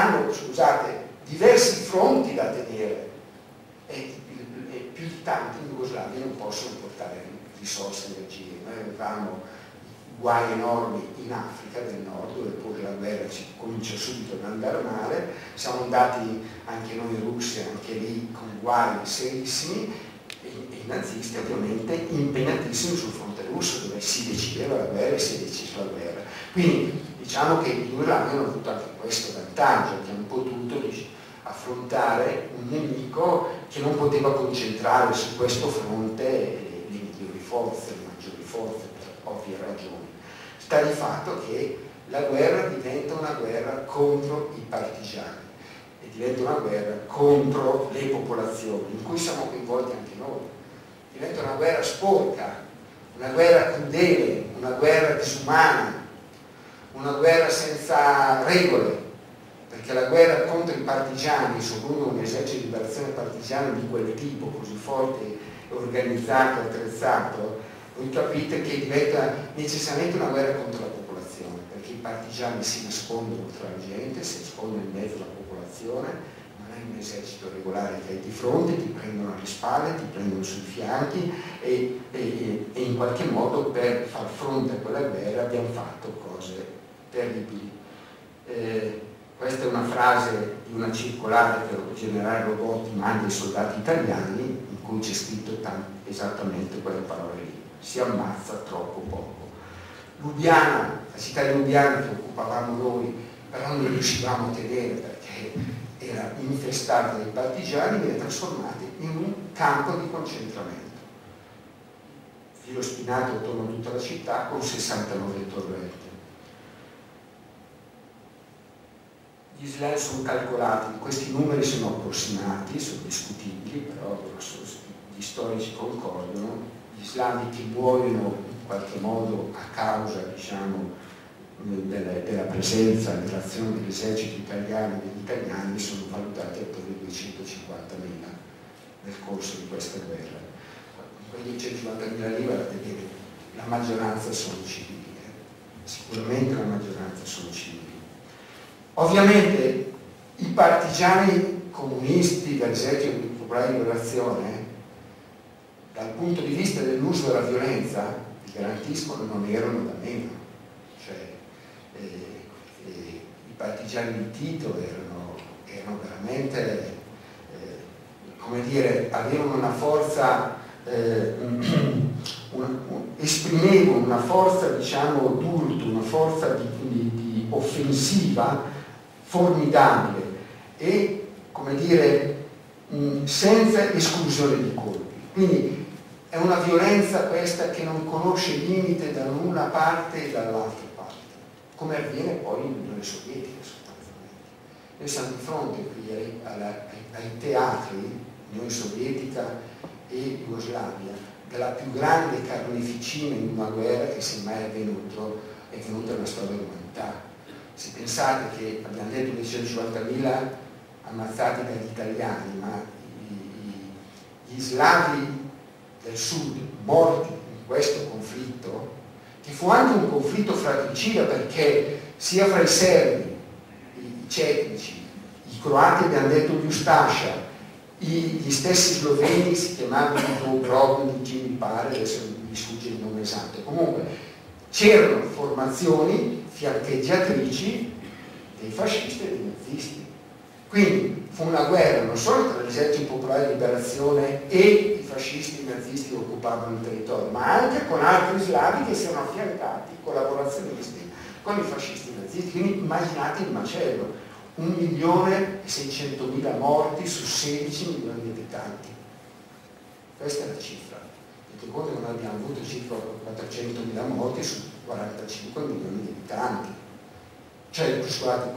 S2: fronti da tenere e più di tanti in Jugoslavia non possono portare risorse e energie. Noi avevamo guai enormi in Africa del Nord, dove pure la guerra comincia subito ad andare male, siamo andati anche noi in Russia, anche lì con guai serissimi, e i nazisti ovviamente impegnatissimi sul fronte russo, dove si decideva la guerra e si è decisa la guerra. Quindi diciamo che i Jugoslavia hanno avuto anche questo vantaggio, che hanno potuto affrontare un nemico che non poteva concentrare su questo fronte le migliori forze, le maggiori forze, per ovvie ragioni. Sta di fatto che la guerra diventa una guerra contro i partigiani e diventa una guerra contro le popolazioni, in cui siamo coinvolti anche noi. Diventa una guerra sporca, una guerra crudele, una guerra disumana, una guerra senza regole, perché la guerra contro i partigiani, soprattutto un esercito di liberazione partigiano di quel tipo, così forte, organizzato, attrezzato, voi capite che diventa necessariamente una guerra contro la popolazione, perché i partigiani si nascondono tra la gente, si nascondono in mezzo alla popolazione, non è un esercito regolare che hai di fronte, ti prendono alle spalle, ti prendono sui fianchi e in qualche modo per far fronte a quella guerra abbiamo fatto cose terribili. Questa è una frase di una circolare che il generale Robotti manda ai soldati italiani, in cui c'è scritto esattamente quelle parole lì: si ammazza troppo poco. Lubiana, la città di Lubiana che occupavamo noi, però non riuscivamo a tenere perché era infestata dai partigiani, viene trasformata in un campo di concentramento. Filo spinato attorno a tutta la città con 69 torrette. Gli israeliani sono calcolati, questi numeri sono approssimati, sono discutibili, però gli storici concordano, gli islami che muoiono in qualche modo a causa, diciamo, della presenza, dell'azione dell'esercito italiano e degli italiani sono valutati attorno ai 250.000 nel corso di questa guerra. Quei 250.000 lì, guardate bene, la maggioranza sono civili. sicuramente la maggioranza sono civili. Ovviamente i partigiani comunisti dell'esercito popolare di liberazione, dal punto di vista dell'uso della violenza, vi garantisco, non erano da meno. Cioè, i partigiani di Tito erano veramente, come dire, avevano una forza, esprimevano una forza, diciamo, d'urto, una forza di offensiva formidabile e, come dire, senza esclusione di colpi. Quindi è una violenza questa che non conosce limite da una parte e dall'altra parte, come avviene poi in Unione Sovietica sostanzialmente. Noi siamo di fronte qui ai teatri, Unione Sovietica e Jugoslavia, della più grande carneficina in una guerra che sia mai è venuta nella storia dell'umanità. Se pensate che abbiamo detto 250.000 ammazzati dagli italiani, ma gli slavi del sud morti in questo conflitto, che fu anche un conflitto fratricida perché sia fra i serbi, i cetnici, i croati abbiamo detto di Ustascia, gli stessi sloveni si chiamavano Dubrovnici, mi pare, adesso mi sfugge il nome esatto. Comunque c'erano formazioni fiancheggiatrici dei fascisti e dei nazisti. Quindi fu una guerra non solo tra l'esercito popolare di liberazione e i fascisti e i nazisti che occupavano il territorio, ma anche con altri slavi che si erano affiancati, collaborazionisti, con i fascisti e i nazisti. Quindi immaginate il macello, 1.600.000 morti su 16 milioni di abitanti. Questa è la cifra. Tenete conto che noi abbiamo avuto circa 400.000 morti su 45 milioni di abitanti. Cioè, scusate,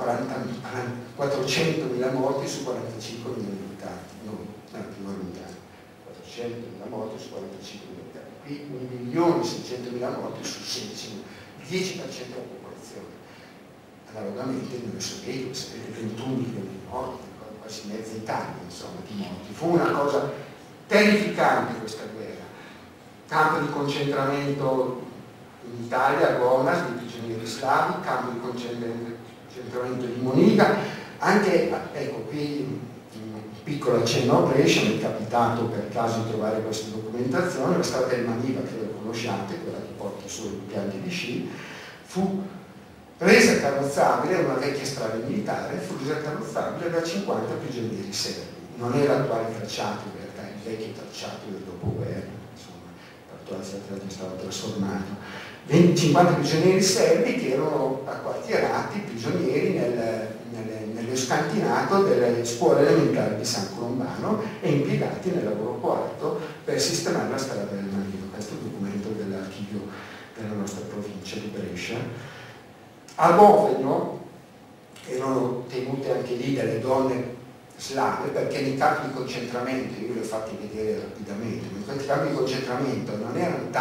S2: 400.000 morti su 45 milioni di abitanti. Noi, più lontano. 400.000 morti su 45 milioni di abitanti. Qui 1.600.000 morti su 16 milioni, 10% della popolazione. Analogamente noi sapete 21 milioni di morti, quasi mezza Italia, insomma, di morti. Fu una cosa terrificante questa guerra. Campo di concentramento in Italia, a Gonas, di prigionieri slavi, campo di concentramento di Moniga, anche, ecco qui un piccolo accenno a Brescia, mi è capitato per caso di trovare questa documentazione, la strada del Maniva, che lo conosciate, quella che porta sui impianti di sci, fu resa carrozzabile, una vecchia strada militare, fu resa carrozzabile da 50 prigionieri serbi. Non era l'attuale tracciato, in realtà, il vecchio tracciato del dopoguerra, insomma, l'attuale strada stava trasformato. 50 prigionieri serbi che erano acquartierati prigionieri nello scantinato delle scuole elementari di San Colombano e impiegati nel lavoro quarto per sistemare la strada del Maniva. Questo è il documento dell'archivio della nostra provincia di Brescia. A Bovegno erano tenute anche lì delle donne slave, perché nei campi di concentramento, io li ho fatti vedere rapidamente, ma in questi campi di concentramento non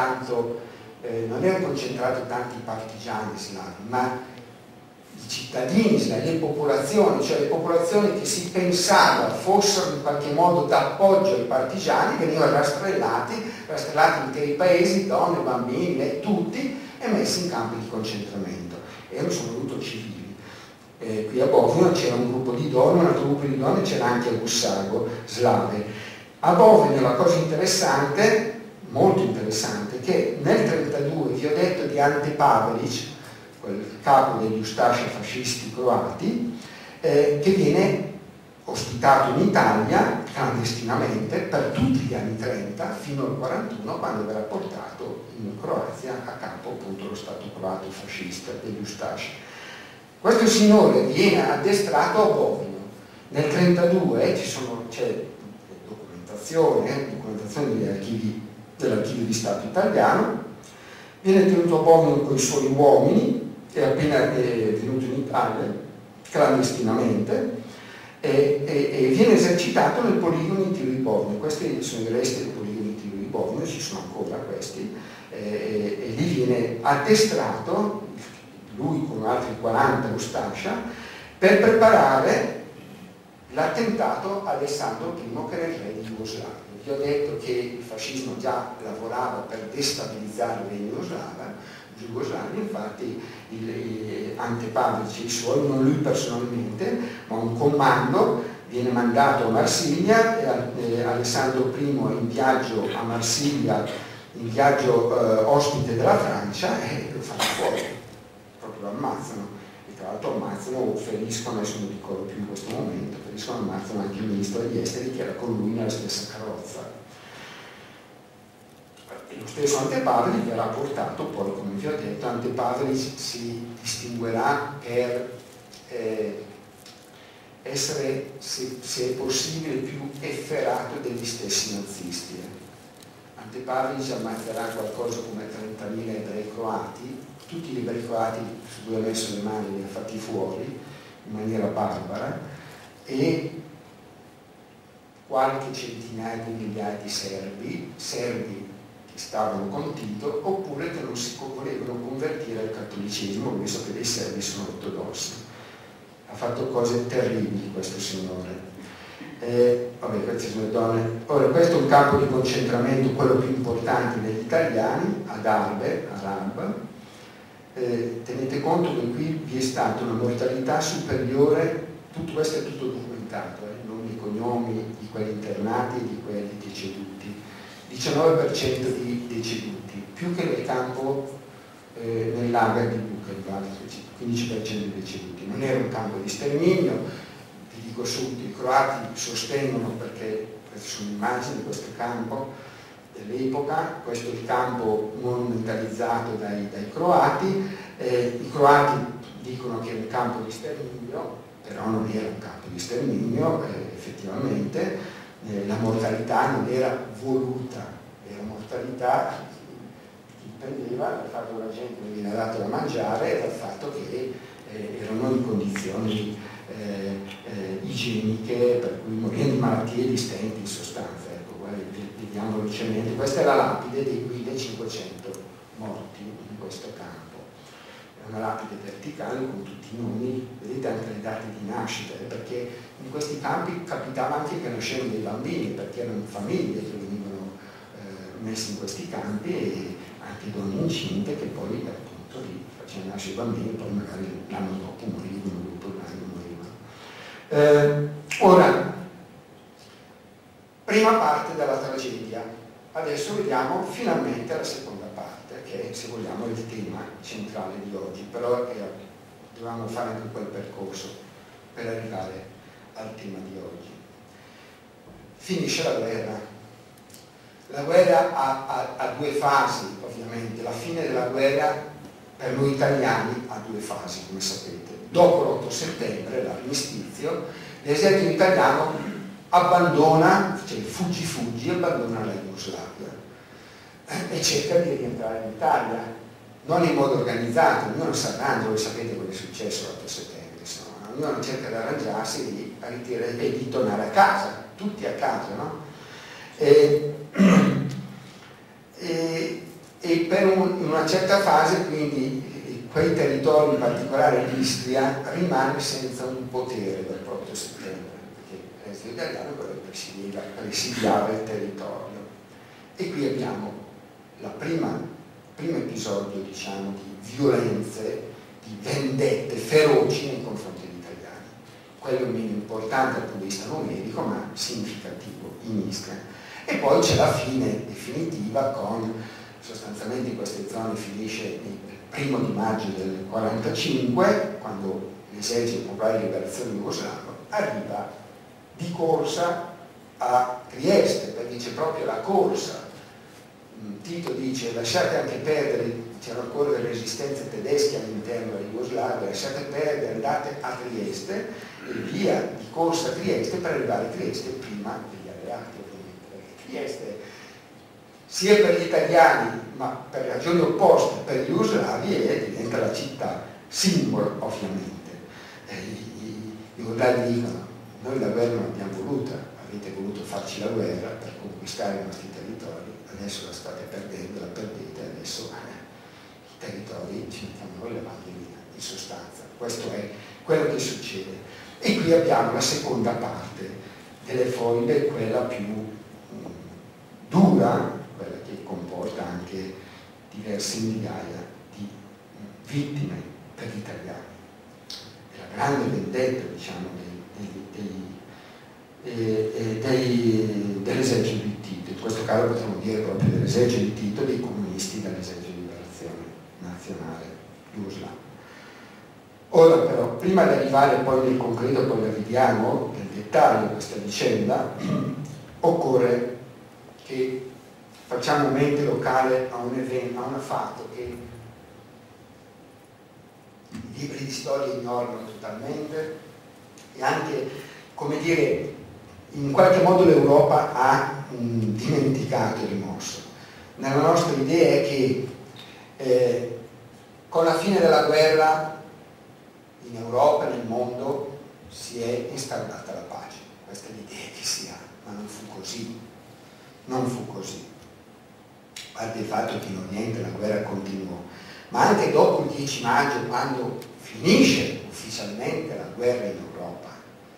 S2: erano concentrati tanti partigiani slavi, ma i cittadini slavi, le popolazioni, cioè le popolazioni che si pensava fossero in qualche modo d'appoggio ai partigiani, venivano rastrellati interi paesi, donne, bambini, tutti, e messi in campi di concentramento. Erano soprattutto civili. Qui a Bovegno c'era un gruppo di donne, un altro gruppo di donne c'era anche a Bussago, slave. A Bovegno la cosa interessante, molto interessante, che nel 1932 vi ho detto di Ante Pavelic, quel capo degli Ustascia fascisti croati, che viene ospitato in Italia clandestinamente per tutti gli anni 30 fino al 41, quando verrà portato in Croazia a capo appunto lo Stato croato fascista degli Ustascia. Questo signore viene addestrato a Bovegno. Nel 1932 c'è documentazione dell'archivio di Stato italiano, viene tenuto a Bovegno con i suoi uomini, è appena venuto in Italia clandestinamente, e viene esercitato nel poligono di tiro di Bovegno. Questi sono i resti del poligono di tiro di Bovegno, ci sono ancora questi, e lì viene addestrato, lui con altri 40 Ustascia, per preparare l'attentato a Alessandro I, che era il re di Jugoslavia. Vi ho detto che il fascismo già lavorava per destabilizzare il regno Jugoslavia, infatti Ante Pavelic e i suoi, non lui personalmente, ma un comando viene mandato a Marsiglia, e Alessandro I in viaggio a Marsiglia, in viaggio ospite della Francia, e lo fanno fuori, proprio lo ammazzano. Tra l'altro ammazzano o feriscono, adesso non ricordo più in questo momento, feriscono, ammazzano anche il ministro degli esteri che era con lui nella stessa carrozza. E lo stesso Ante Pavelic verrà portato, poi come vi ho detto, Ante Pavelic si distinguerà per essere, se è possibile, più efferato degli stessi nazisti. Ante Pavelic ammazzerà qualcosa come 30.000 ebrei croati, tutti gli ebrei croati su cui ha messo le mani li ha fatti fuori in maniera barbara, e qualche centinaia di migliaia di serbi che stavano con Tito, oppure che non si volevano convertire al cattolicesimo, visto che dei serbi sono ortodossi. Ha fatto cose terribili questo signore. Vabbè, queste sono le donne. Ora, questo è un campo di concentramento, quello più importante degli italiani, ad Arab. Tenete conto che qui vi è stata una mortalità superiore, tutto questo è tutto documentato, nomi e cognomi di quelli internati e di quelli deceduti, 19% di deceduti, più che nel campo nel lager di Buchenwald, 15% di deceduti. Non era un campo di sterminio, vi dico subito, i croati sostengono, perché queste sono immagini di questo campo dell'epoca, questo è il campo monumentalizzato dai croati, i croati dicono che è un campo di sterminio, però non era un campo di sterminio, effettivamente la mortalità non era voluta, era mortalità che dipendeva dal fatto che la gente non viene dato da mangiare e dal fatto che erano in condizioni igieniche per cui morivano di malattie e di stenti in sostanza. Vediamo velocemente, questa è la lapide dei 1500 morti in questo campo, è una lapide verticale con tutti i nomi, vedete anche le date di nascita, perché in questi campi capitava anche che nascevano dei bambini, perché erano famiglie che venivano messe in questi campi, e anche donne incinte che poi appunto lì facevano nascere i bambini, poi magari l'anno dopo morivano, dopo l'anno morivano. Ora, prima parte della tragedia, adesso vediamo finalmente la seconda parte, che è, se vogliamo, il tema centrale di oggi, però dovevamo fare anche quel percorso per arrivare al tema di oggi. Finisce la guerra. La guerra ha due fasi, ovviamente. La fine della guerra per noi italiani ha due fasi, come sapete. Dopo l'8 settembre, l'armistizio, l'esercito italiano abbandona, cioè fuggi, abbandona la Jugoslavia e cerca di rientrare in Italia, non in modo organizzato, ognuno si arrangia, voi sapete cosa è successo l'8 settembre, insomma, ognuno cerca di arrangiarsi e di tornare a casa, tutti a casa, no? E per in una certa fase, quindi, quei territori, in particolare l'Istria, rimane senza un potere dal 8 settembre. Italiano, quello che presidiava il territorio, e qui abbiamo il primo episodio, diciamo, di violenze, di vendette feroci nei confronti degli italiani, quello meno importante dal punto di vista numerico ma significativo in Istria. E poi c'è la fine definitiva, con sostanzialmente in queste zone finisce il 1° di maggio del 1945, quando l'esercito popolare di liberazione jugoslavo arriva di corsa a Trieste, perché c'è proprio la corsa. Tito dice: lasciate anche perdere, c'erano ancora delle resistenze tedesche all'interno della Jugoslavia, lasciate perdere, andate a Trieste, e via di corsa a Trieste per arrivare a Trieste prima degli alleati, ovviamente, perché Trieste, sia per gli italiani ma per ragioni opposte per gli jugoslavi, diventa la città simbolo, ovviamente. I jugoslavi dicono: noi la guerra non l'abbiamo voluta, avete voluto farci la guerra per conquistare i nostri territori, adesso la state perdendo, la perdete, adesso i territori ci mettiamo noi la bandierina, in sostanza. Questo è quello che succede. E qui abbiamo la seconda parte delle foibe, quella più dura, quella che comporta anche diverse migliaia di vittime per gli italiani. È la grande vendetta, diciamo, dell'esercito di Tito. In questo caso potremmo dire proprio dell'esercito di Tito, dei comunisti dall'esercito di liberazione nazionale jugoslavo. Ora però, prima di arrivare poi nel concreto, poi la vediamo nel dettaglio questa vicenda, occorre che facciamo mente locale a un evento, a un fatto che i libri di storia ignorano totalmente e anche, come dire, in qualche modo l'Europa ha dimenticato e rimosso. Nella nostra idea è che con la fine della guerra in Europa e nel mondo si è instaurata la pace. Questa è l'idea che si ha, ma non fu così. Non fu così. A parte il fatto che in Oriente la guerra continuò, ma anche dopo il 10 maggio, quando finisce ufficialmente la guerra in Europa,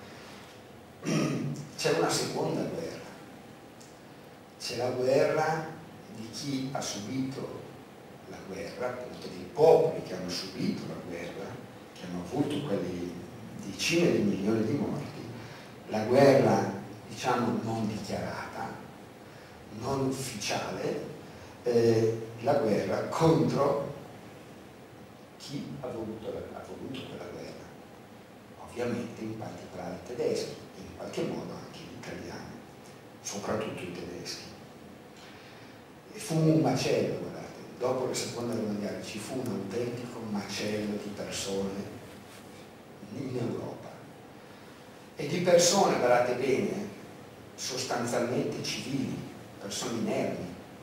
S2: c'è una seconda guerra. C'è la guerra di chi ha subito la guerra, appunto dei popoli che hanno subito la guerra, che hanno avuto quelle decine di milioni di morti, la guerra, diciamo, non dichiarata, non ufficiale, la guerra contro chi ha voluto quella guerra, ovviamente in particolare i tedeschi, e in qualche modo anche gli italiani, soprattutto i tedeschi. E fu un macello, guardate, dopo la seconda guerra mondiale ci fu un autentico macello di persone in Europa, e di persone, guardate bene, sostanzialmente civili, persone inermi.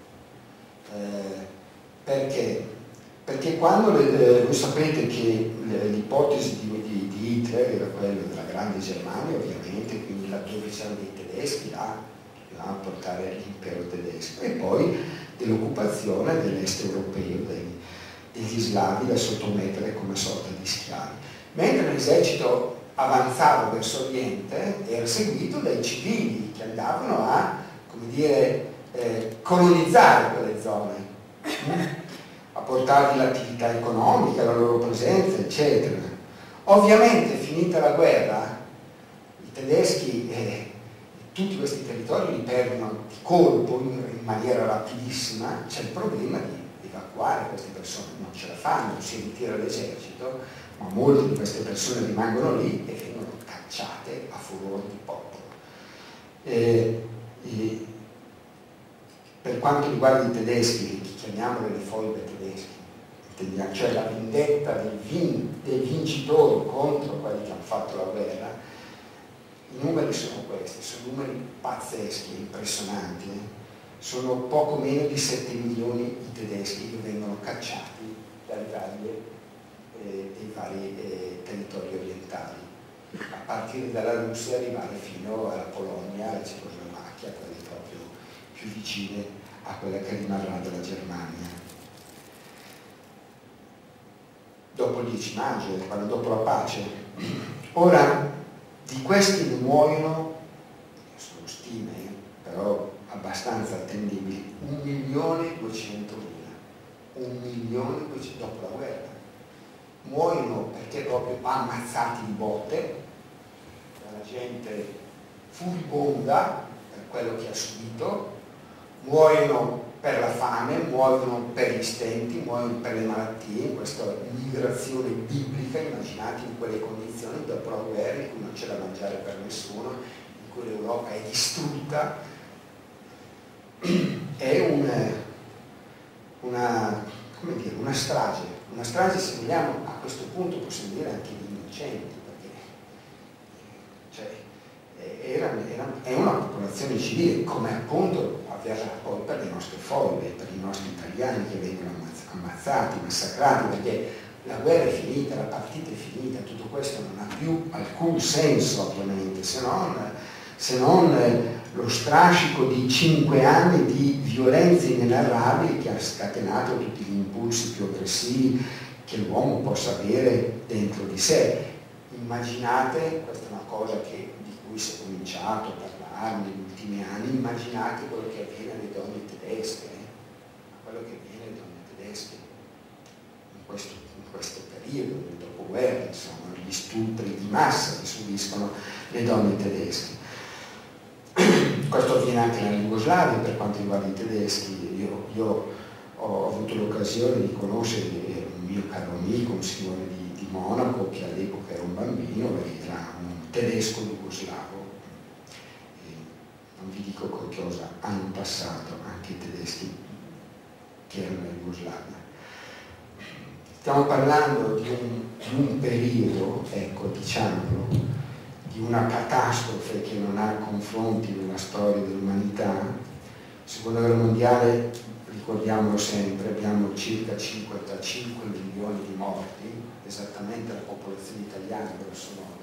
S2: Perché? Perché quando voi sapete che l'ipotesi di Hitler era quella della grande Germania, ovviamente, quindi laddove c'erano dei tedeschi, là a portare l'impero tedesco, e poi dell'occupazione dell'est europeo, degli slavi da sottomettere come sorta di schiavi. Mentre l'esercito avanzava verso Oriente, era seguito dai civili che andavano a, come dire, colonizzare quelle zone, a portargli l'attività economica, la loro presenza, eccetera. Ovviamente, finita la guerra, i tedeschi tutti questi territori li perdono di colpo, in maniera rapidissima. C'è il problema di evacuare queste persone, non ce la fanno, si ritira l'esercito, ma molte di queste persone rimangono lì e vengono cacciate a furor di popolo. Per quanto riguarda i tedeschi, che chiamiamole le foibe tedesche, cioè la vendetta dei vincitori contro quelli che hanno fatto la guerra, i numeri sono questi, sono numeri pazzeschi, impressionanti. Sono poco meno di 7 milioni i tedeschi che vengono cacciati dei vari territori orientali, a partire dalla Russia, arrivare fino alla Polonia, alla Cecoslovacchia, quelle proprio più vicine a quella che rimarrà della Germania. Dopo il 10 maggio, dopo la pace. Ora, di questi ne muoiono, sono stime, però abbastanza attendibili, 1.200.000. 1.200.000 dopo la guerra. Muoiono perché proprio ammazzati di botte, la gente furibonda per quello che ha subito, muoiono per la fame, muoiono per gli stenti, muoiono per le malattie, in questa migrazione biblica. Immaginate in quelle condizioni dopo la guerra in cui non c'è da mangiare per nessuno, in cui l'Europa è distrutta. È una strage, se vogliamo, a questo punto possiamo dire anche di innocenti, perché è una popolazione civile, come appunto avverrà poi per le nostre foibe, per i nostri italiani che vengono ammazzati, massacrati, perché la guerra è finita, la partita è finita, tutto questo non ha più alcun senso ovviamente, se non lo strascico di 5 anni di violenze inenarrabili che ha scatenato tutti gli impulsi più aggressivi che l'uomo possa avere dentro di sé. In immaginate, questa è una cosa di cui si è cominciato a parlare negli ultimi anni, immaginate quello che avviene alle donne tedesche, quello che avviene alle donne tedesche in questo periodo del dopoguerra, insomma, gli stupri di massa che subiscono le donne tedesche. Questo avviene anche nella Jugoslavia per quanto riguarda i tedeschi. Io ho avuto l'occasione di conoscere un mio caro amico, un signore di Monaco, che all'epoca era un bambino, era un tedesco jugoslavo. E non vi dico cosa hanno passato anche i tedeschi che erano in Jugoslavia. Stiamo parlando di un periodo, ecco, diciamolo, di una catastrofe che non ha confronti nella storia dell'umanità. Seconda guerra mondiale, ricordiamolo sempre, abbiamo circa 55 milioni di morti, esattamente la popolazione italiana grosso modo,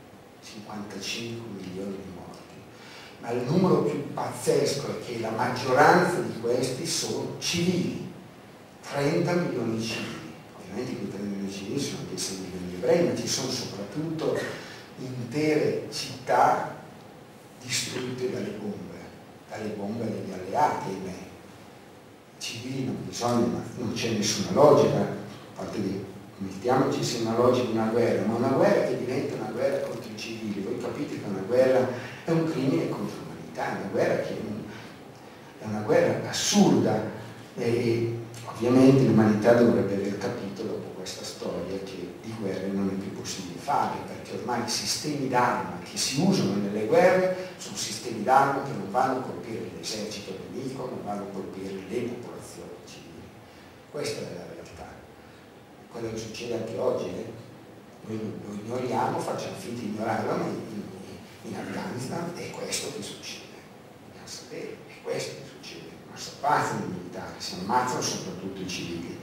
S2: 55 milioni di morti. Ma il numero più pazzesco è che la maggioranza di questi sono civili, 30 milioni di civili. Ovviamente quei 30 milioni di civili sono anche 6 milioni di ebrei, ma ci sono soprattutto intere città distrutte dalle bombe degli alleati, ahimè. Civili non bisogna, ma non c'è nessuna logica, a parte che mettiamoci se una logica di una guerra, ma una guerra che diventa una guerra contro i civili. Voi capite che una guerra è un crimine contro l'umanità, è una guerra che è una guerra assurda, e ovviamente l'umanità dovrebbe aver capito dopo questa storia che di guerre non è più possibile fare, perché ormai i sistemi d'arma che si usano nelle guerre sono sistemi d'arma che non vanno a colpire l'esercito nemico, non vanno a colpire le popolazioni civili. Questa è la realtà. Quello che succede anche oggi, noi lo ignoriamo, facciamo finta di ignorarlo, ma in Afghanistan è questo che succede. Dobbiamo sapere, è questo che succede. Non si ammazzano i militari, si ammazzano soprattutto i civili.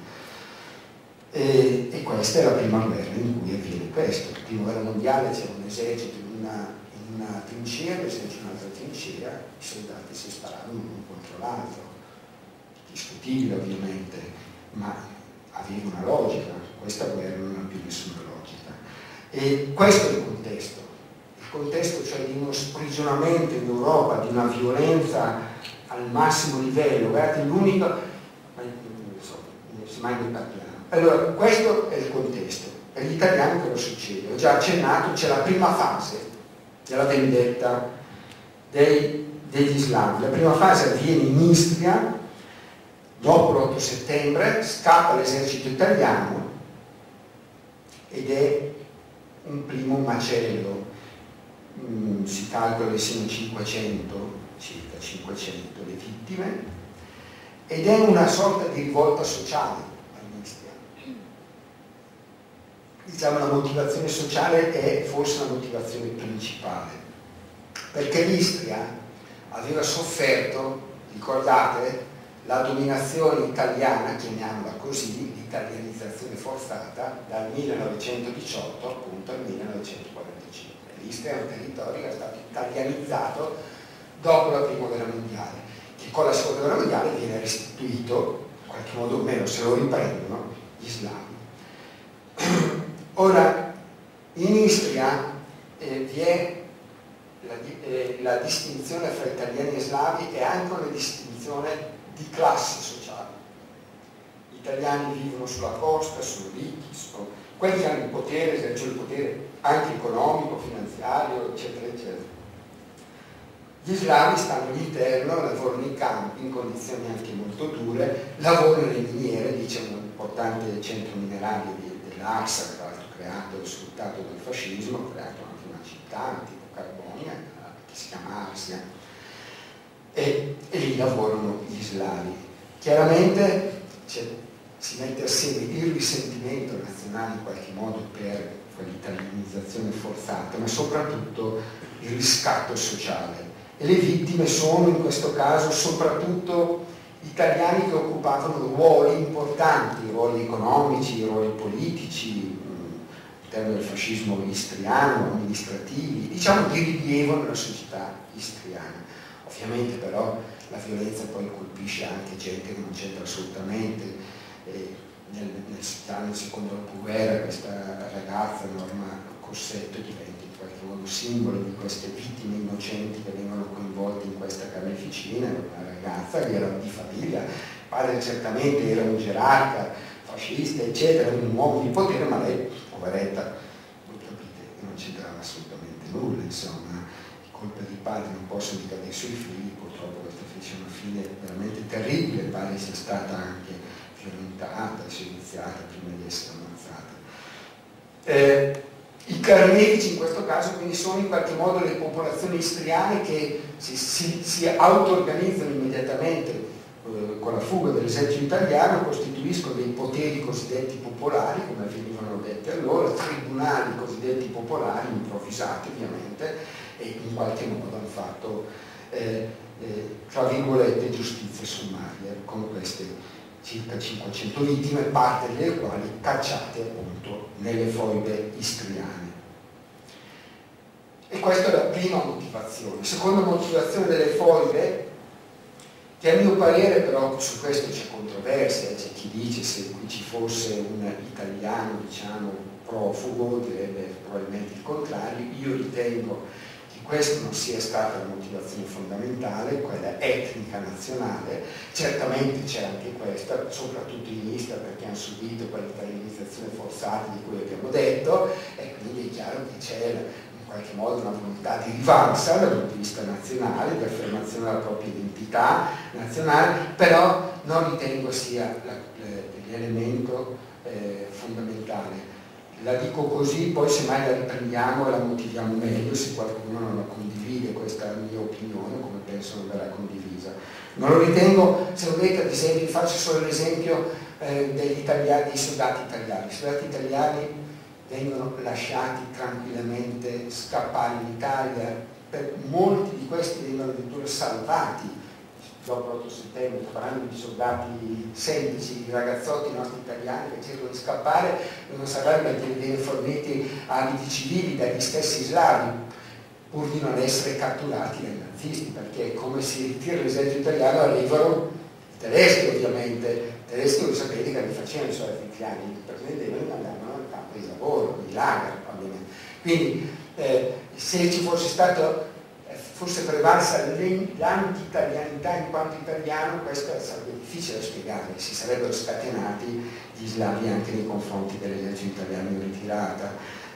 S2: E questa è la prima guerra in cui avviene questo. La prima guerra mondiale c'era un esercito in una trincea, l'esercito in un'altra trincea, i soldati si sparavano l'uno contro l'altro. Discutibile ovviamente, ma aveva una logica. Questa guerra non ha più nessuna logica. E questo è il contesto cioè di uno sprigionamento in Europa, di una violenza al massimo livello. Guardate, l'unico, se mai ne parliamo. Allora, questo è il contesto. Per gli italiani cosa succede? Ho già accennato, c'è la prima fase della vendetta degli slavi. La prima fase avviene in Istria, dopo l'8 settembre, scappa l'esercito italiano ed è un primo macello. Si calcola che siano 500, circa 500 le vittime, ed è una sorta di rivolta sociale. Diciamo, la motivazione sociale è forse la motivazione principale, perché l'Istria aveva sofferto, ricordate, la dominazione italiana, chiamiamola così, l'italianizzazione forzata, dal 1918 appunto al 1945. L'Istria è un territorio che è stato italianizzato dopo la prima guerra mondiale, che con la seconda guerra mondiale viene restituito, in qualche modo o meno se lo riprendono, gli slavi. Ora, in Istria vi è la distinzione fra italiani e slavi e anche una distinzione di classe sociale. Gli italiani vivono sulla costa, sono ricchi, quelli che hanno il potere, esercitano il potere anche economico, finanziario, eccetera, eccetera. Gli slavi stanno all'interno, lavorano in campi in condizioni anche molto dure, lavorano nelle miniere, dice un importante centro minerario dell'Arsa, creato e sfruttato dal fascismo, ha creato anche una città tipo Carbonia, che si chiama Arsia, e lì lavorano gli slavi. Chiaramente si mette assieme il risentimento nazionale in qualche modo per quell'italianizzazione forzata, ma soprattutto il riscatto sociale. E le vittime sono in questo caso soprattutto italiani che occupavano ruoli importanti, ruoli economici, ruoli politici, all'interno del fascismo istriano, amministrativi, diciamo di rilievo nella società istriana. Ovviamente però la violenza poi colpisce anche gente che non c'entra assolutamente. Nel secondo dopoguerra questa ragazza Norma Cossetto diventi in qualche modo simbolo di queste vittime innocenti che vengono coinvolte in questa carneficina. Era una ragazza che era di famiglia, il padre certamente era un gerarca, fascista, eccetera, un uomo di potere, ma lei, poveretta, voi capite, non c'entrava assolutamente nulla, insomma, i colpi di padre non possono ricadere sui figli, purtroppo questa fece una fine veramente terribile, pare sia stata anche violentata, seviziata prima di essere ammazzata. I carnefici in questo caso quindi sono in qualche modo le popolazioni istriane che si auto-organizzano immediatamente con la fuga dell'esercito italiano, costituiscono dei poteri cosiddetti popolari, come venivano detti allora, tribunali cosiddetti popolari, improvvisati ovviamente, e in qualche modo hanno fatto, tra virgolette, giustizia sommaria con queste circa 500 vittime, parte delle quali cacciate appunto nelle foibe istriane. E questa è la prima motivazione. Seconda motivazione delle foibe, che a mio parere però su questo c'è controversia, c'è chi dice se qui ci fosse un italiano, diciamo, profugo, direbbe probabilmente il contrario. Io ritengo che questa non sia stata la motivazione fondamentale, quella etnica nazionale. Certamente c'è anche questa, soprattutto in Istria, perché hanno subito quell'italianizzazione forzata di cui abbiamo detto, e quindi è chiaro che c'è in qualche modo una volontà di rivalsa dal punto di vista nazionale, di affermazione della propria identità nazionale, però non ritengo sia l'elemento fondamentale. La dico così, poi semmai la riprendiamo e la motiviamo meglio se qualcuno non la condivide, questa mia opinione, come penso non verrà condivisa. Non lo ritengo, se volete, ad esempio, faccio solo l'esempio degli italiani, dei soldati italiani. I soldati italiani vengono lasciati tranquillamente scappare in Italia, per molti di questi vengono addirittura salvati dopo l'8 settembre, parlando di soldati semplici, di ragazzotti nostri italiani che cercano di scappare, vengono salvati perché vengono forniti abiti civili dagli stessi slavi, pur di non essere catturati dai nazisti, perché come si ritira l'esercito italiano arrivano i tedeschi ovviamente, i tedeschi voi sapete che li facevano i soldati italiani, prendevano e andavano al campo di lavoro, di lager ovviamente. Quindi se ci fosse stato fosse prevalsa l'anti-italianità in quanto italiano, questo sarebbe difficile da spiegare, si sarebbero scatenati gli slavi anche nei confronti dell'esercito italiano in ritirata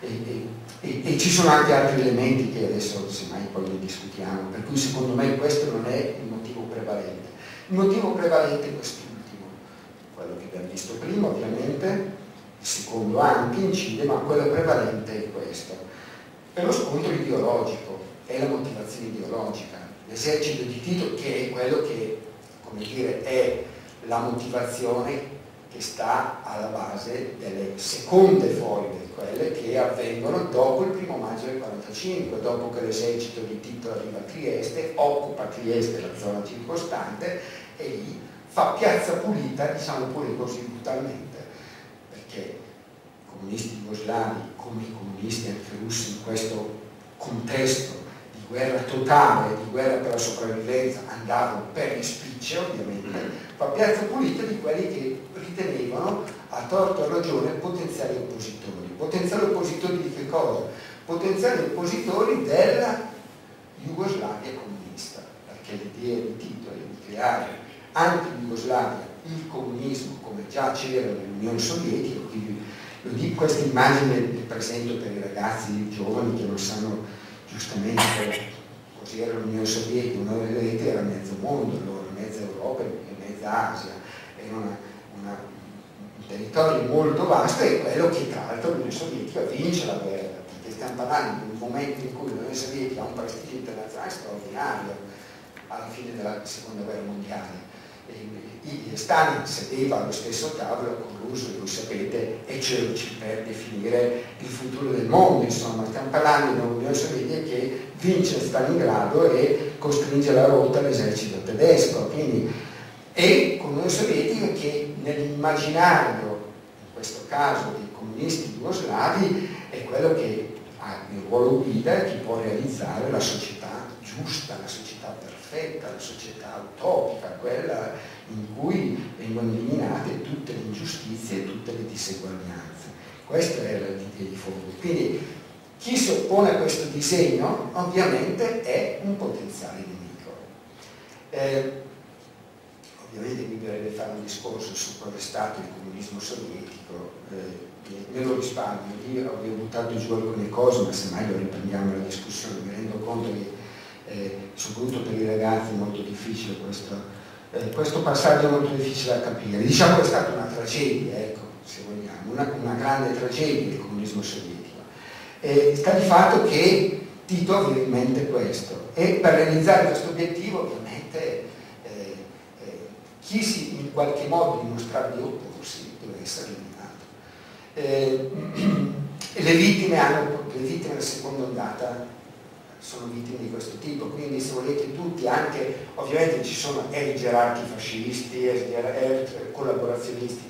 S2: e ci sono anche altri elementi che adesso semmai poi ne discutiamo, per cui secondo me questo non è il motivo prevalente. Il motivo prevalente è quest'ultimo, quello che abbiamo visto prima ovviamente, il secondo anche incide, ma quello prevalente è questo. Per lo scontro ideologico, è la motivazione ideologica. L'esercito di Tito, che è quello che, come dire, è la motivazione che sta alla base delle seconde foibe, quelle che avvengono dopo il 1° maggio del 45, dopo che l'esercito di Tito arriva a Trieste, occupa Trieste, la zona circostante, e lì fa piazza pulita, diciamo pure così brutalmente, perché i comunisti jugoslavi, come i comunisti anche russi in questo contesto di guerra totale, di guerra per la sopravvivenza, andavano per le spicce ovviamente, fa piazza pulita di quelli che ritenevano a torto e a ragione potenziali oppositori. Potenziali oppositori di che cosa? Potenziali oppositori della Jugoslavia comunista, perché l'idea di Tito è di creare anche in Jugoslavia il comunismo come già c'era nell'Unione Sovietica, quindi lo dico, questa immagine le presento per i ragazzi giovani che non sanno giustamente così era l'Unione Sovietica, una rete era mezzo mondo, allora mezza Europa e mezza Asia, era un territorio molto vasto e quello che tra l'altro l'Unione Sovietica vince la guerra, perché stiamo parlando di un momento in cui l'Unione Sovietica ha un prestigio internazionale straordinario alla fine della seconda guerra mondiale. Stalin sedeva allo stesso tavolo con Roosevelt, voi sapete, e Churchill per definire il futuro del mondo, insomma stiamo parlando di un'Unione Sovietica che vince Stalingrado e costringe alla rotta l'esercito tedesco, quindi, e con l'Unione Sovietica che nell'immaginario, in questo caso dei comunisti jugoslavi, è quello che ha il ruolo guida e che può realizzare la società giusta, la società perfetta, la società utopica, quella in cui vengono eliminate tutte le ingiustizie e tutte le diseguaglianze. Questa era l'idea di fondo. Quindi chi si oppone a questo disegno ovviamente è un potenziale nemico. Ovviamente qui bisognerebbe fare un discorso su qual è stato il comunismo sovietico, me lo risparmio, io avevo buttato giù alcune cose, ma semmai lo riprendiamo la discussione. Mi rendo conto che soprattutto per i ragazzi è molto difficile questo passaggio, è molto difficile da capire. Diciamo che è stata una tragedia, ecco, se vogliamo, una grande tragedia il comunismo sovietico. Sta di fatto che Tito aveva in mente questo, e per realizzare questo obiettivo ovviamente chi si in qualche modo dimostrava di opporsi deve essere eliminato. Le vittime della seconda ondata sono vittime di questo tipo, quindi se volete tutti, anche ovviamente ci sono gerarchi fascisti, collaborazionisti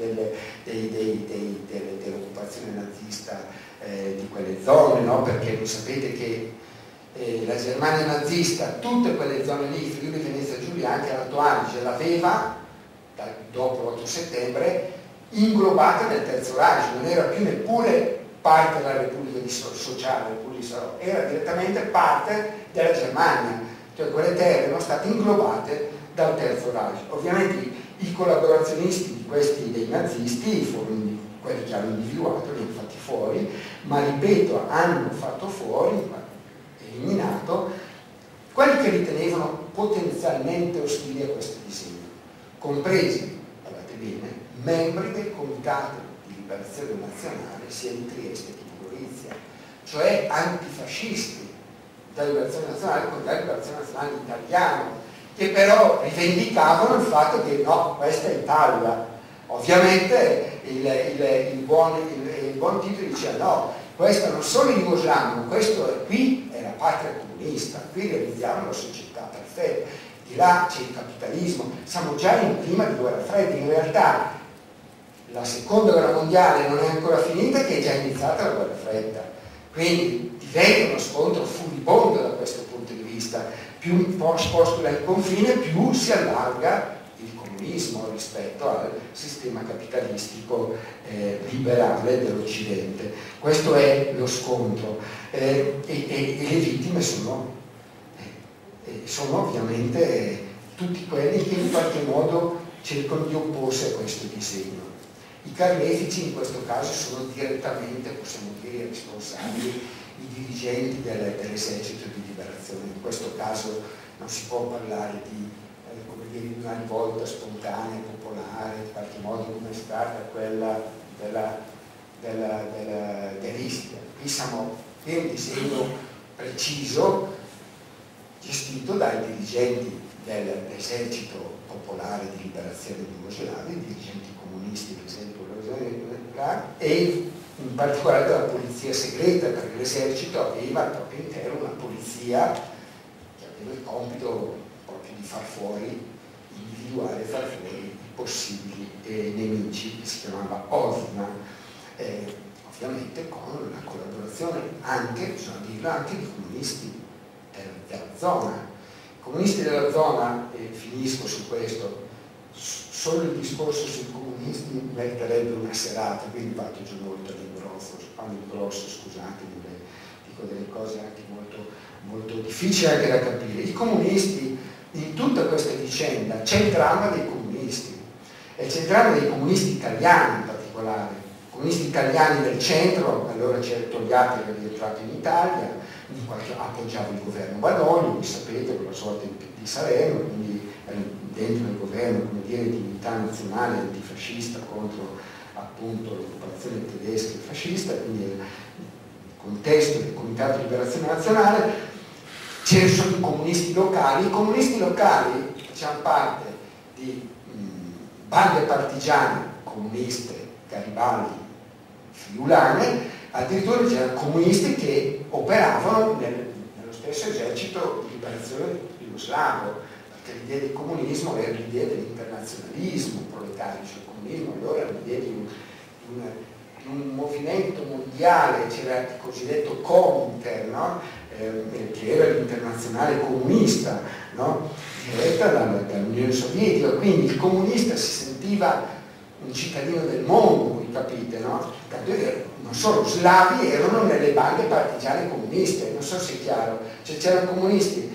S2: dell'occupazione nazista di quelle zone, no? Perché voi sapete che la Germania nazista, tutte quelle zone lì, Friuli, Venezia Giulia, anche l'Alto Adige, l'aveva dopo l'8 settembre inglobata nel Terzo Reich, non era più neppure parte della Repubblica Sociale, era direttamente parte della Germania, cioè quelle terre erano state inglobate dal Terzo Reich. Ovviamente i collaborazionisti dei nazisti furono quelli che hanno individuato, li hanno fatti fuori, ma ripeto, hanno fatto fuori, eliminato, quelli che ritenevano potenzialmente ostili a questo disegno, compresi, guardate bene, membri del Comitato di Liberazione Nazionale sia di Trieste che di Gorizia, cioè antifascisti della Liberazione Nazionale con la Liberazione Nazionale italiana, che però rivendicavano il fatto che no, questa è Italia. Ovviamente il buon Tito diceva no, questa non solo è Jugoslavia, questo qui è la patria comunista, qui realizziamo la società perfetta, di là c'è il capitalismo, siamo già in clima di guerra fredda, in realtà la seconda guerra mondiale non è ancora finita che è già iniziata la guerra fredda, quindi diventa uno scontro furibondo da questo punto di vista, più un po' sposto dal confine più si allarga il comunismo rispetto al sistema capitalistico liberale dell'Occidente. Questo è lo scontro e le vittime sono ovviamente tutti quelli che in qualche modo cercano di opporsi a questo disegno. I carnefici in questo caso sono direttamente, possiamo dire, responsabili i dirigenti dell'esercito di liberazione. In questo caso non si può parlare di una rivolta spontanea, popolare, in qualche modo come è stata quella dell'Istria. Qui siamo in un disegno preciso gestito dai dirigenti dell'esercito popolare di liberazione di Jugoslavia, i dirigenti comunisti dell'esercito popolare e in particolare della polizia segreta, perché l'esercito aveva al proprio interno una polizia che aveva il compito proprio di far fuori, individuare e far fuori i possibili nemici, che si chiamava OSMA, ovviamente con la collaborazione anche, bisogna dirlo, anche di comunisti della zona. I comunisti della zona, e finisco su questo, solo il discorso sui comunisti meriterebbe una serata, quindi vado giù molto all'ingrosso, scusate, dico delle cose anche molto, molto difficili anche da capire. I comunisti, in tutta questa vicenda, c'è il dramma dei comunisti, e c'è il dramma dei comunisti italiani in particolare. Comunisti italiani del centro, allora c'era Togliatti che era rientrato in Italia, appoggiava il governo Badoli, voi sapete, con la sorte di Salerno, quindi dentro il governo, come dire, di unità nazionale antifascista contro appunto l'occupazione tedesca e fascista, quindi nel contesto del Comitato di Liberazione Nazionale c'erano i comunisti locali. I comunisti locali facevano parte di bande partigiane comuniste, garibaldi, friulane, addirittura c'erano comunisti che operavano nello stesso esercito di liberazione jugoslavo, perché l'idea del comunismo era l'idea dell'internazionalismo proletario, cioè il comunismo allora era l'idea di un movimento mondiale, c'era il cosiddetto Cominter, no? Che era l'internazionale comunista, no? Diretta dall'Unione Sovietica, quindi il comunista si sentiva un cittadino del mondo, voi capite, no? Non solo slavi, erano nelle bande partigiane comuniste, non so se è chiaro, cioè c'erano comunisti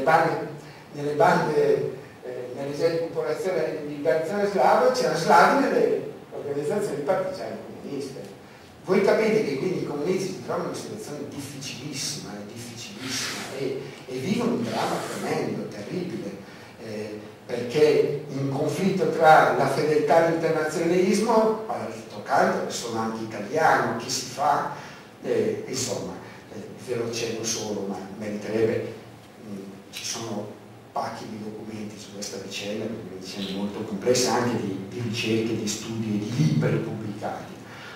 S2: nell'esercito di popolazione di liberazione slava, c'erano slavi nelle organizzazioni partigiane comuniste. Voi capite che quindi i comunisti si trovano in una situazione difficilissima e vivono un dramma tremendo, terribile, perché in conflitto tra la fedeltà e l'internazionalismo, d'altro canto sono anche italiano, che si fa? Insomma, ve lo accenno solo, ma meriterebbe, ci sono pacchi di documenti su questa vicenda, perché è una vicenda molto complessa, anche di ricerche, di studi e di libri pubblicati.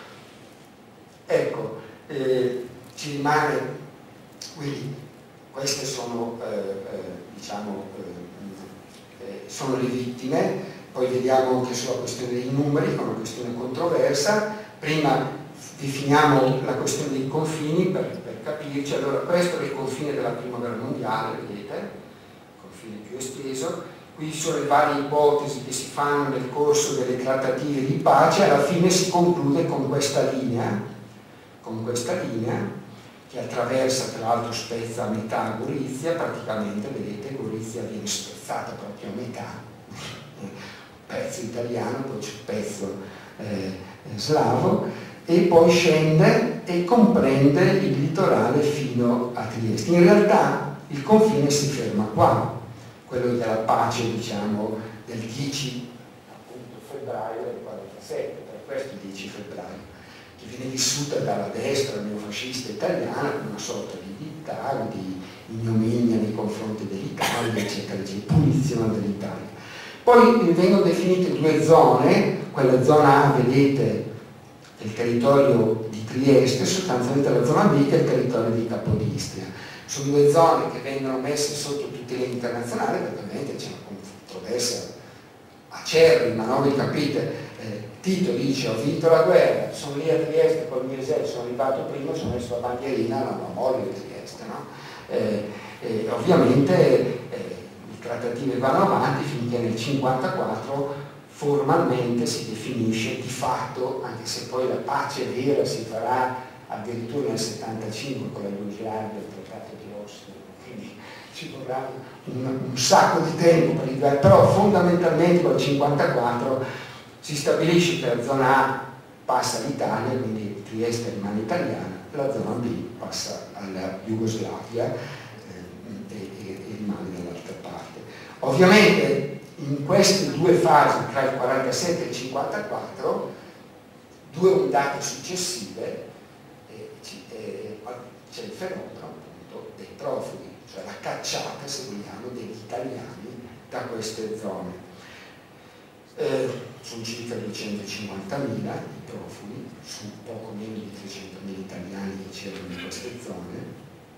S2: Ecco, ci rimane, quindi queste sono, sono le vittime. Poi vediamo che sulla questione dei numeri, che è una questione controversa. Prima definiamo la questione dei confini per capirci. Allora, questo è il confine della Prima Guerra Mondiale, vedete, il confine più esteso. Qui ci sono le varie ipotesi che si fanno nel corso delle trattative di pace. Alla fine si conclude con questa linea, che attraversa, tra l'altro spezza a metà Gorizia, praticamente, vedete, Gorizia viene spezzata proprio a metà, un pezzo italiano, poi c'è il pezzo slavo, e poi scende e comprende il litorale fino a Trieste. In realtà il confine si ferma qua, quello della pace, diciamo, del 10 appunto, febbraio del 47, per questo 10 febbraio. Che viene vissuta dalla destra neofascista italiana come una sorta di dittario, di ignominia nei confronti dell'Italia, eccetera, punizione dell'Italia. Poi vengono definite due zone, quella zona A, vedete, è il territorio di Trieste, sostanzialmente la zona B che è il territorio di Capodistria. Sono due zone che vengono messe sotto tutela internazionale, perché ovviamente c'è una controversia acerrima, no? Vi capite? Tito dice: ho vinto la guerra, sono lì a Trieste col mio esercito, sono arrivato prima, ci ho messo la bandierina, la memoria di Trieste, no? Ovviamente le trattative vanno avanti finché nel 1954 formalmente si definisce di fatto, anche se poi la pace vera si farà addirittura nel 1975 con la Jugoslavia, il trattato di Oslo, quindi ci vorrà un sacco di tempo per arrivare, però fondamentalmente col 1954 si stabilisce che la zona A passa all'Italia, quindi Trieste rimane italiana, la zona B passa alla Jugoslavia e rimane dall'altra parte. Ovviamente in queste due fasi, tra il 47 e il 54, due ondate successive, c'è il fenomeno appunto dei profughi, cioè la cacciata, se vogliamo, degli italiani da queste zone. Sono circa 250.000 i profughi su poco meno di 300.000 italiani che c'erano in queste zone.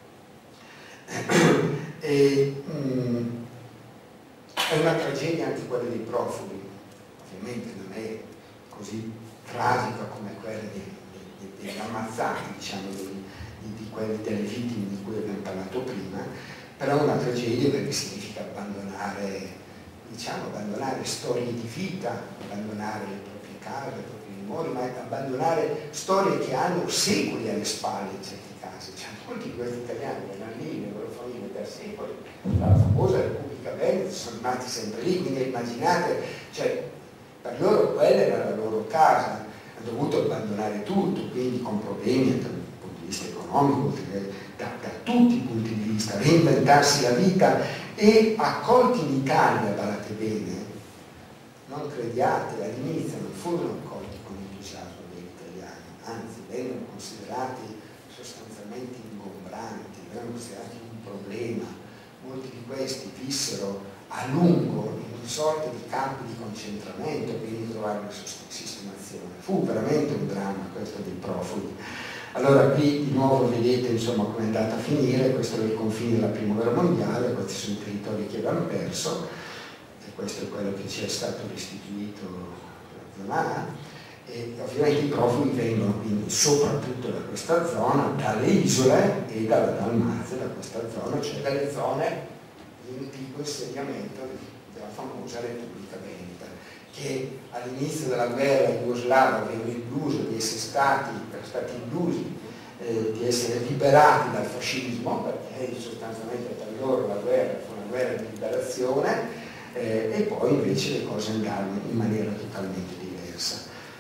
S2: È una tragedia anche quella dei profughi, ovviamente non è così tragica come quella degli ammazzati, diciamo, di quelle delle vittime di cui abbiamo parlato prima, però è una tragedia perché significa abbandonare storie di vita, abbandonare le proprie case, i propri dimori, ma abbandonare storie che hanno secoli alle spalle in certi casi. Cioè, molti di questi italiani erano lì, le loro famiglie per secoli, la famosa Repubblica Veneta, sono rimasti sempre lì, quindi immaginate, cioè, per loro quella era la loro casa, hanno dovuto abbandonare tutto, quindi con problemi dal punto di vista economico, da tutti i punti di vista, reinventarsi la vita. E accolti in Italia, guardate bene, non crediate, all'inizio non furono accolti con entusiasmo dagli italiani, anzi vennero considerati sostanzialmente ingombranti, vennero considerati un problema. Molti di questi vissero a lungo in una sorta di campi di concentramento, quindi trovare una sistemazione. Fu veramente un dramma questo dei profughi. Allora qui di nuovo vedete insomma come è andata a finire, questo è il confine della Prima Guerra Mondiale, questi sono i territori che avevano perso, e questo è quello che ci è stato restituito la zona A, e ovviamente i profughi vengono quindi soprattutto da questa zona, dalle isole e dalla Dalmazia, da questa zona, cioè dalle zone in piccolo insediamento della famosa Repubblica Veneta, che all'inizio della guerra jugoslava avevano illuso di essere stati illusi di essere liberati dal fascismo, perché sostanzialmente per loro la guerra fu una guerra di liberazione, e poi invece le cose andarono in maniera totalmente diversa.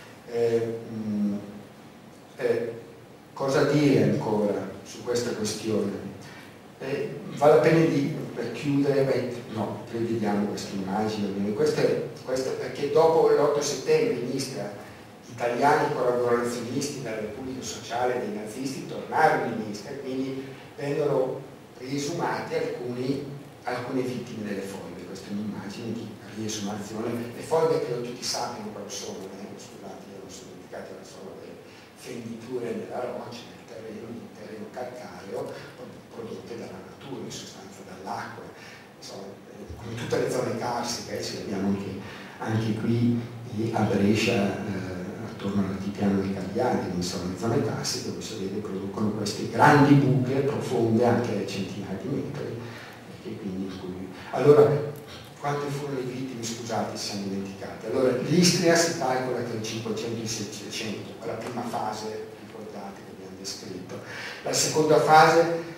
S2: Cosa dire ancora su questa questione? Vale la pena per chiudere, rivediamo questa immagine, questa perché dopo l'8 settembre in Istria italiani collaborazionisti della Repubblica Sociale dei nazisti tornarono in Istria, quindi vennero riesumate alcune vittime delle foibe. Questa è un'immagine di riesumazione. Le foibe credo tutti sappiano cosa sono, scusate, io non sono dimenticato, sono delle fenditure nella roccia, nel terreno calcareo, prodotte dalla natura, in sostanza dall'acqua, come tutte le zone carsiche, ce le abbiamo anche qui a Brescia, attorno all'altipiano del Cagliari, in zone carsiche, dove si vede producono queste grandi buche profonde anche centinaia di metri. E quindi, allora, quante furono le vittime? Scusate, siamo dimenticati. Allora, l'Istria si calcola che il 500-700, la prima fase, ricordate che abbiamo descritto. La seconda fase,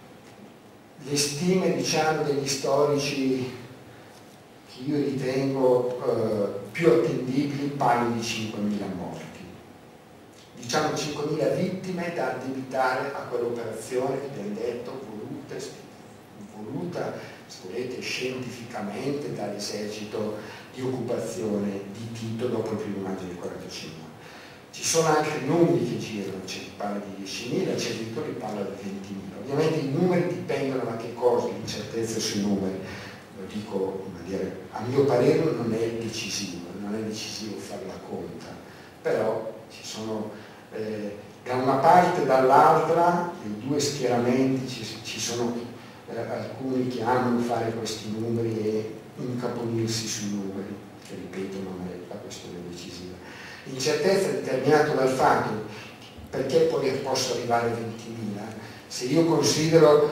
S2: le stime, diciamo, degli storici che io ritengo più attendibili parlano di 5.000 morti. Diciamo 5.000 vittime da addebitare a quell'operazione che abbiamo detto voluta, se volete, scientificamente dall'esercito di occupazione di Tito dopo il 1° maggio del 1945. Ci sono altri numeri che girano, c'è chi parla di 10.000, c'è addirittura chi parla di 20.000. Ovviamente i numeri dipendono da che cosa, l'incertezza sui numeri, lo dico in maniera, a mio parere non è decisivo fare la conta, però ci sono da una parte e dall'altra, nei due schieramenti ci sono alcuni che amano fare questi numeri e incaponirsi sui numeri, che ripeto non è la questione decisiva. L'incertezza è determinata dal fatto perché poi posso arrivare a 20.000. Se io considero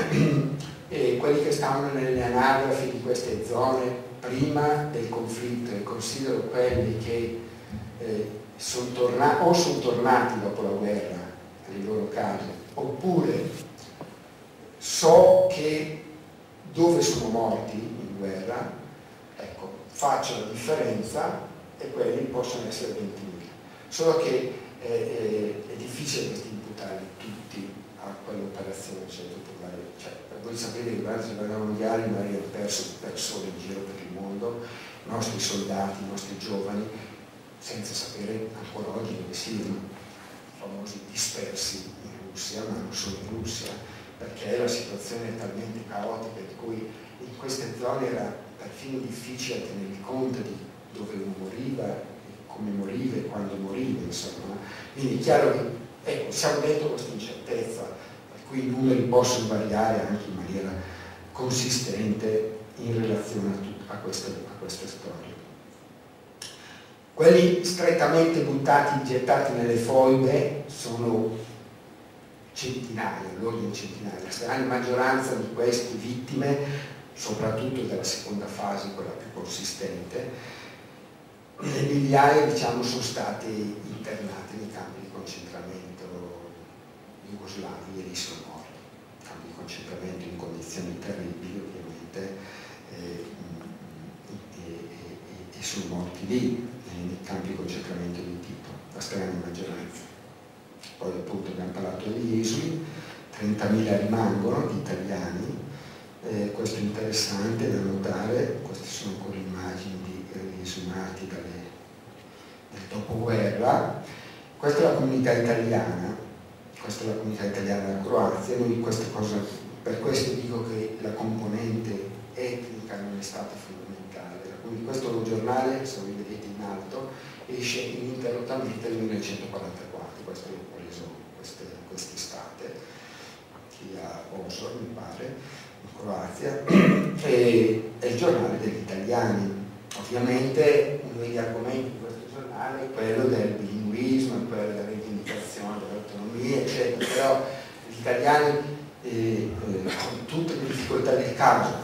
S2: quelli che stavano nelle anagrafi di queste zone prima del conflitto e considero quelli che sono tornati dopo la guerra alle loro case, oppure so che dove sono morti in guerra, ecco, faccio la differenza e quelli possono essere 20.000. Solo che è difficile questi imputare tutti a quell'operazione, cioè, voi sapete che durante la seconda guerra mondiale noi abbiamo perso persone in giro per il mondo, i nostri soldati, i nostri giovani, senza sapere ancora oggi dove siano, famosi dispersi in Russia, ma non solo in Russia, perché la situazione è talmente caotica per cui in queste zone era perfino difficile tenere conto di dove uno moriva, come moriva e quando moriva, insomma. Quindi è chiaro che, ecco, siamo dentro questa incertezza, per cui i numeri possono variare anche in maniera consistente in relazione a questa storia. Quelli strettamente buttati, gettati nelle foibe sono centinaia, l'ordine centinaia. La stragrande maggioranza di queste vittime, soprattutto della seconda fase, quella più consistente, le migliaia, diciamo, sono state internate nei campi di concentramento jugoslavi e lì sono morti. Campi di concentramento in condizioni terribili, ovviamente, e sono morti lì, nei campi di concentramento di Tito, la stragrande maggioranza. Poi appunto abbiamo parlato degli esuli, 30.000 rimangono di italiani, questo è interessante da notare, queste sono ancora immagini di riesumati del dopoguerra. Questa è la comunità italiana, della Croazia. Noi per questo dico che la componente etnica non è stata fondamentale. Quindi questo giornale, se voi vedete in alto, esce ininterrottamente nel 1944, questo l'ho preso quest'estate, qui a Osor mi pare, in Croazia, e è il giornale degli italiani. Ovviamente uno degli argomenti di questo giornale è quello del bilinguismo, quello della rivendicazione dell'autonomia, eccetera, però gli italiani, con tutte le difficoltà del caso,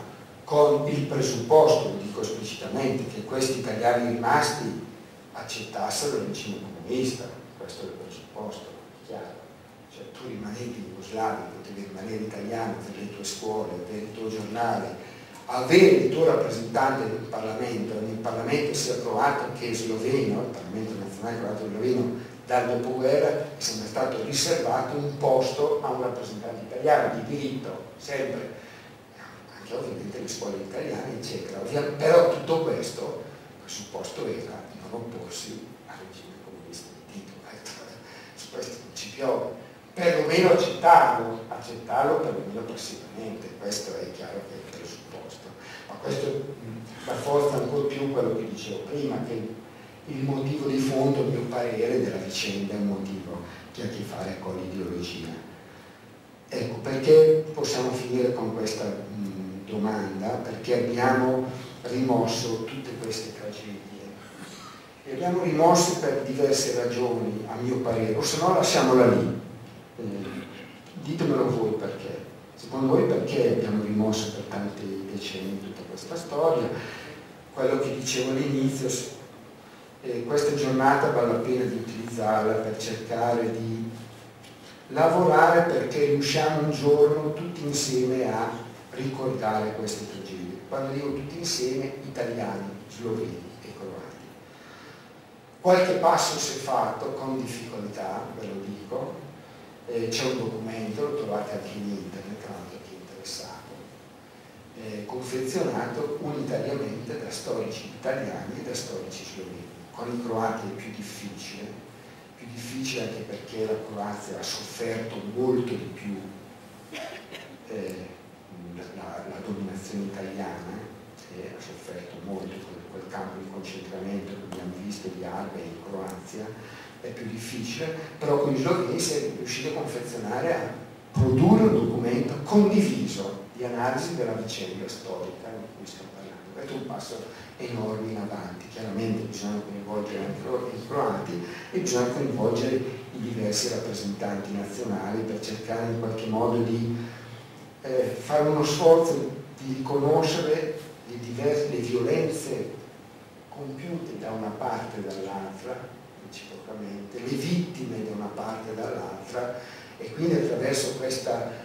S2: con il presupposto, lo dico esplicitamente, che questi italiani rimasti accettassero il regime comunista. Questo è il presupposto, chiaro. Cioè tu rimanevi jugoslavo, potevi rimanere italiano, avere le tue scuole, avere il tuo giornale, avere il tuo rappresentante nel Parlamento sia croato che sloveno, il Parlamento nazionale croato e sloveno dal dopoguerra è sempre stato riservato un posto a un rappresentante italiano di diritto, sempre, anche ovviamente le scuole italiane, eccetera. Però tutto questo, il presupposto era non opporsi al regime comunista di Tito. Su questo non ci piove. Perlomeno accettarlo perlomeno passivamente, questo è chiaro che è il presupposto. Ma questo rafforza ancora più quello che dicevo prima, che il motivo di fondo, a mio parere, della vicenda è un motivo che ha a che fare con l'ideologia. Ecco, perché possiamo finire con questa domanda? Perché abbiamo rimosso tutte queste tragedie. Le abbiamo rimosse per diverse ragioni, a mio parere, o se no lasciamola lì. Ditemelo voi perché. Secondo voi perché abbiamo rimosso per tanti decenni tutta questa storia? Quello che dicevo all'inizio, questa giornata vale la pena di utilizzarla per cercare di lavorare perché riusciamo un giorno tutti insieme a ricordare queste tragedie. Quando dico tutti insieme, italiani, sloveni e croati. Qualche passo si è fatto con difficoltà, ve lo dico. C'è un documento, lo trovate anche in internet, anche chi è interessato, confezionato unitariamente da storici italiani e da storici sloveni. Con i croati è più difficile anche perché la Croazia ha sofferto molto di più la dominazione italiana, ha sofferto molto quel campo di concentramento che abbiamo visto di Alba in Croazia. È più difficile, però con gli sloveni si è riusciti a confezionare, a produrre un documento condiviso di analisi della vicenda storica di cui stiamo parlando. Questo è un passo enorme in avanti. Chiaramente bisogna coinvolgere anche i croati e bisogna coinvolgere i diversi rappresentanti nazionali per cercare in qualche modo di fare uno sforzo di riconoscere le violenze compiute da una parte e dall'altra, reciprocamente, le vittime da una parte e dall'altra, e quindi attraverso questa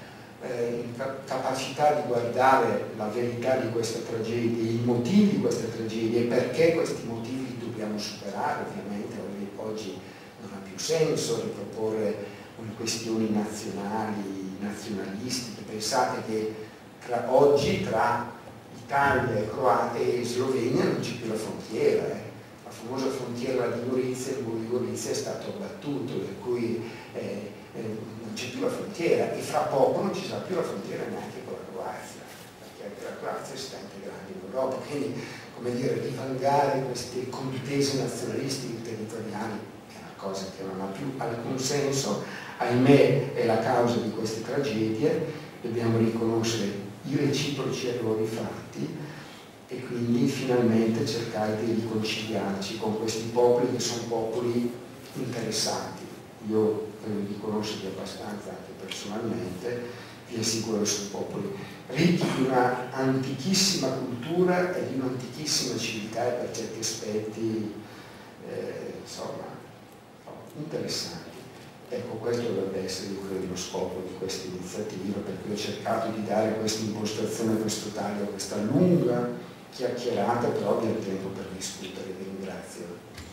S2: capacità di guardare la verità di questa tragedia, i motivi di questa tragedia e perché questi motivi li dobbiamo superare. Ovviamente oggi non ha più senso riproporre questioni nazionali, nazionalistiche. Pensate che oggi tra Italia e Slovenia non c'è più la frontiera, la famosa frontiera di Gorizia, il muro di Gorizia è stato abbattuto, per cui non c'è più la frontiera, e fra poco non ci sarà più la frontiera neanche con la Croazia, perché anche la Croazia si sta integrando in Europa. Quindi, come dire, rivangare queste contese nazionalistiche territoriali è una cosa che non ha più alcun senso, ahimè è la causa di queste tragedie. Dobbiamo riconoscere i reciproci errori fatti e quindi finalmente cercare di riconciliarci con questi popoli che sono popoli interessati. Io credo di conoscerli abbastanza anche personalmente, vi assicuro che sono popoli ricchi di una antichissima cultura e di un'antichissima civiltà e per certi aspetti insomma interessanti. Ecco, questo dovrebbe essere, io credo, lo scopo di questa iniziativa, per cui ho cercato di dare questa impostazione, questo taglio, questa lunga chiacchierata, però vi ho tempo per discutere. Vi ringrazio.